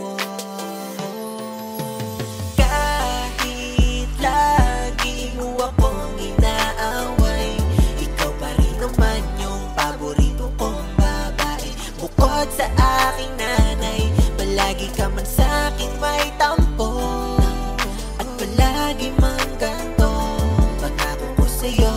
Kahit lagi mo akong inaaway, ikaw pa rin naman yung paborito kong babae. Bukod sa aking nanay, palagi ka man sa'king may tampo. At palagi man ganto, pangako ko sa'yo.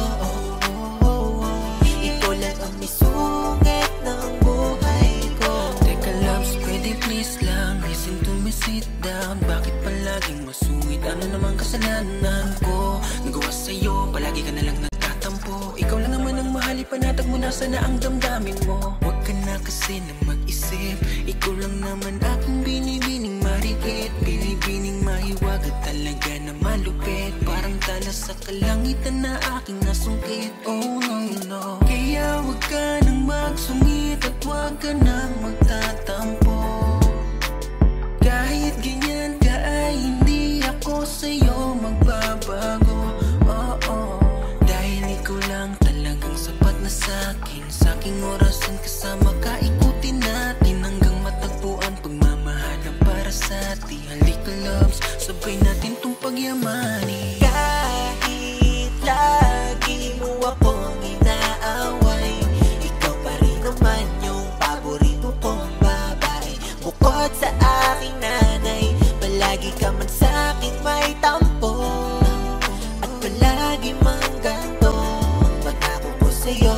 Ikaw lang ang may sungit ng buhay ko. Teka loves, pwede please lang listen to me, sit down. Bakit palaging masungit? Ano namang kasalanan ko? Nagawa sa'yo, palagi ka na lang nagtatampo. Ikaw lang naman ang mahal, ipanatag mo na sana ang damdamin mo. Huwag ka na kasi na mag-isip, ikaw lang naman aking binibining marikit. Binibining mahiwaga talaga ka na malupit, parang tala sa kalangitan na aking nasungkit. Oh no, no. Kaya wag ka nang magsungit at wag ka nang magtatampo. Kahit ganyan ka ay hindi ako sa'yo magbabago. Oh, oh. Dahil ikaw lang talagang sapat na sa'kin. Sa'king orasan kasama ka, ikutin natin hanggang matagpuan pagmamahalan para sa atin. Halika loves, sabay natin tong pagyamanin. Kahit lagi mo akong inaaway, ikaw pa rin naman yung paborito kong babae. Bukod sa aking nanay, palagi ka man sa'kin may tampo. At palagi mang ganto, pag-ako ko sa'yo.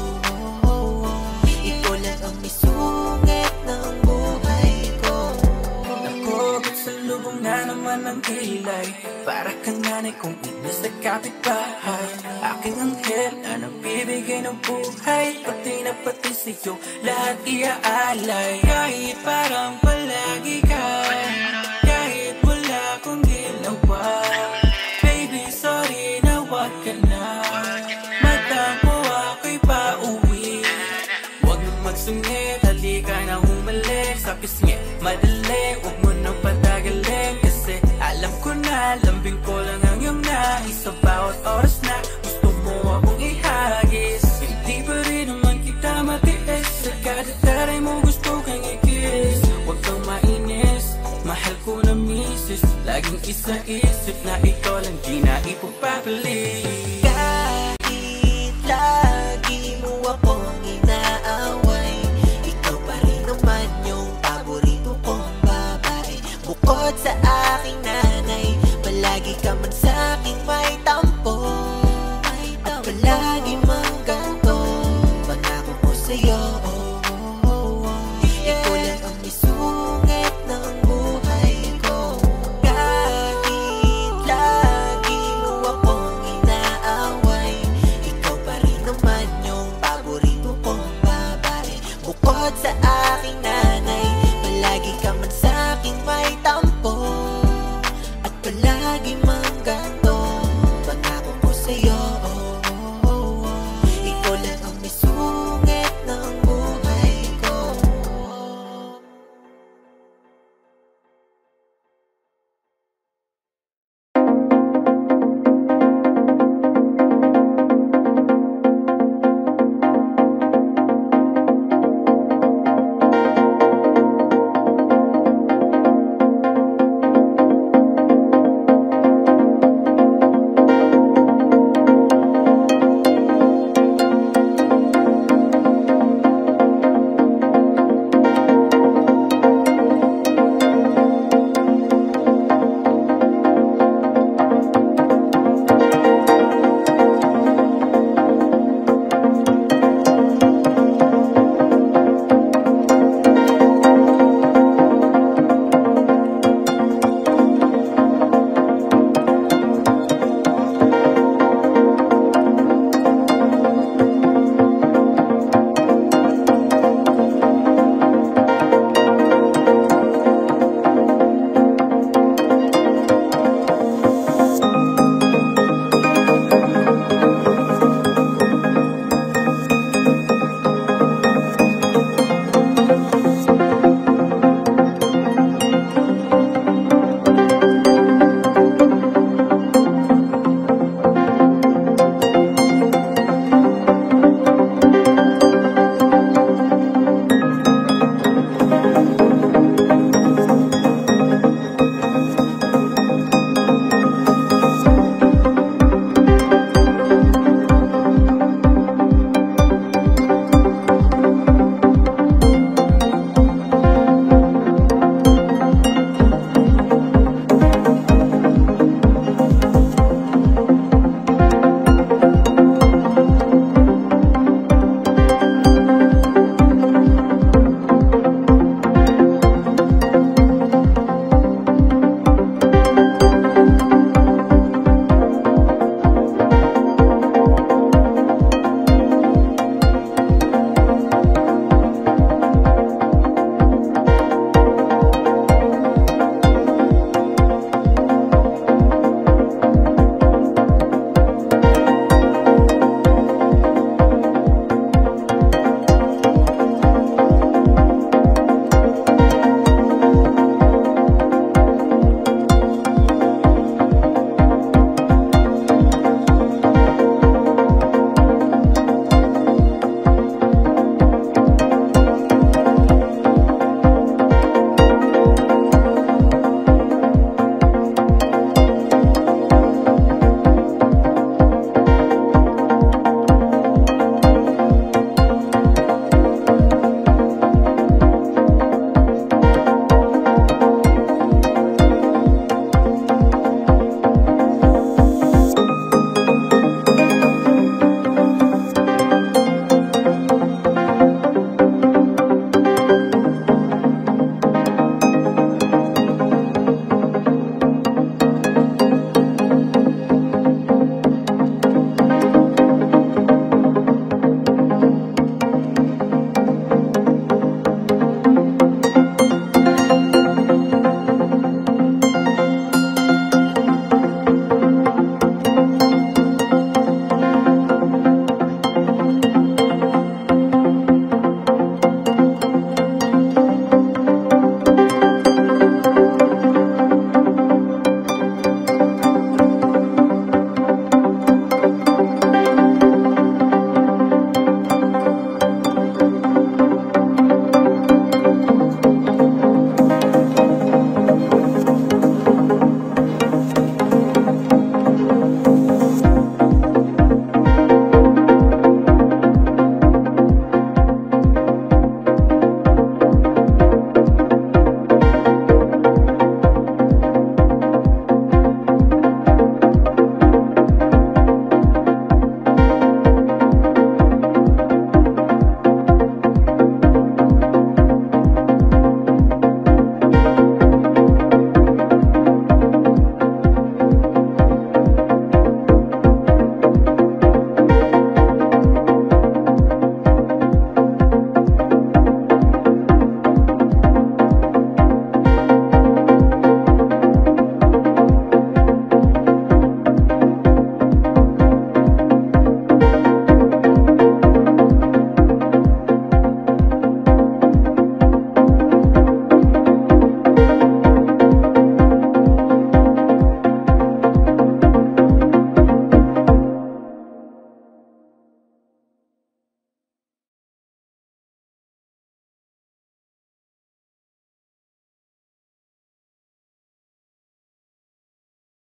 Ikaw lang ang misungit ng buhay ko. Nakugot sa lubong na naman ang kilay, para kang nanay kong ina sa kapitbahay. Aking anghel na nagbibigay ng buhay, pati na pati sa'yo lahat iaalay. Kahit parang palagi ka, kahit wala kong ginawa, baby sorry na wag ka na magtampo, ako'y pauwi. Wag na magsungit, halika na humalik sa pisngi, madali, wag mo nang patagalin. Kasi alam ko na, lambing ko lang ang iyong nais. Sa bawat oras na gusto mo akong ihagis, hindi pa rin naman kita matiis. Sa kada taray mo gusto kang i-kiss. Wag kang mainis, mahal ko na misis. Laging isa-isip na ikaw lang di na ipapapalit. Kahit lagi mo akong inaaway, ikaw pa rin naman yung paborito kong babae. Bukod sa aking nanay, palagi ka man sa'king may tampo. At palagi mang ganto, pangako ko sa'yo. Ikaw lang ang misungit ng buhay ko. Kahit lagi mo akong inaaway, ikaw pa rin naman yung paborito kong babae. Bukod sa aking nanay,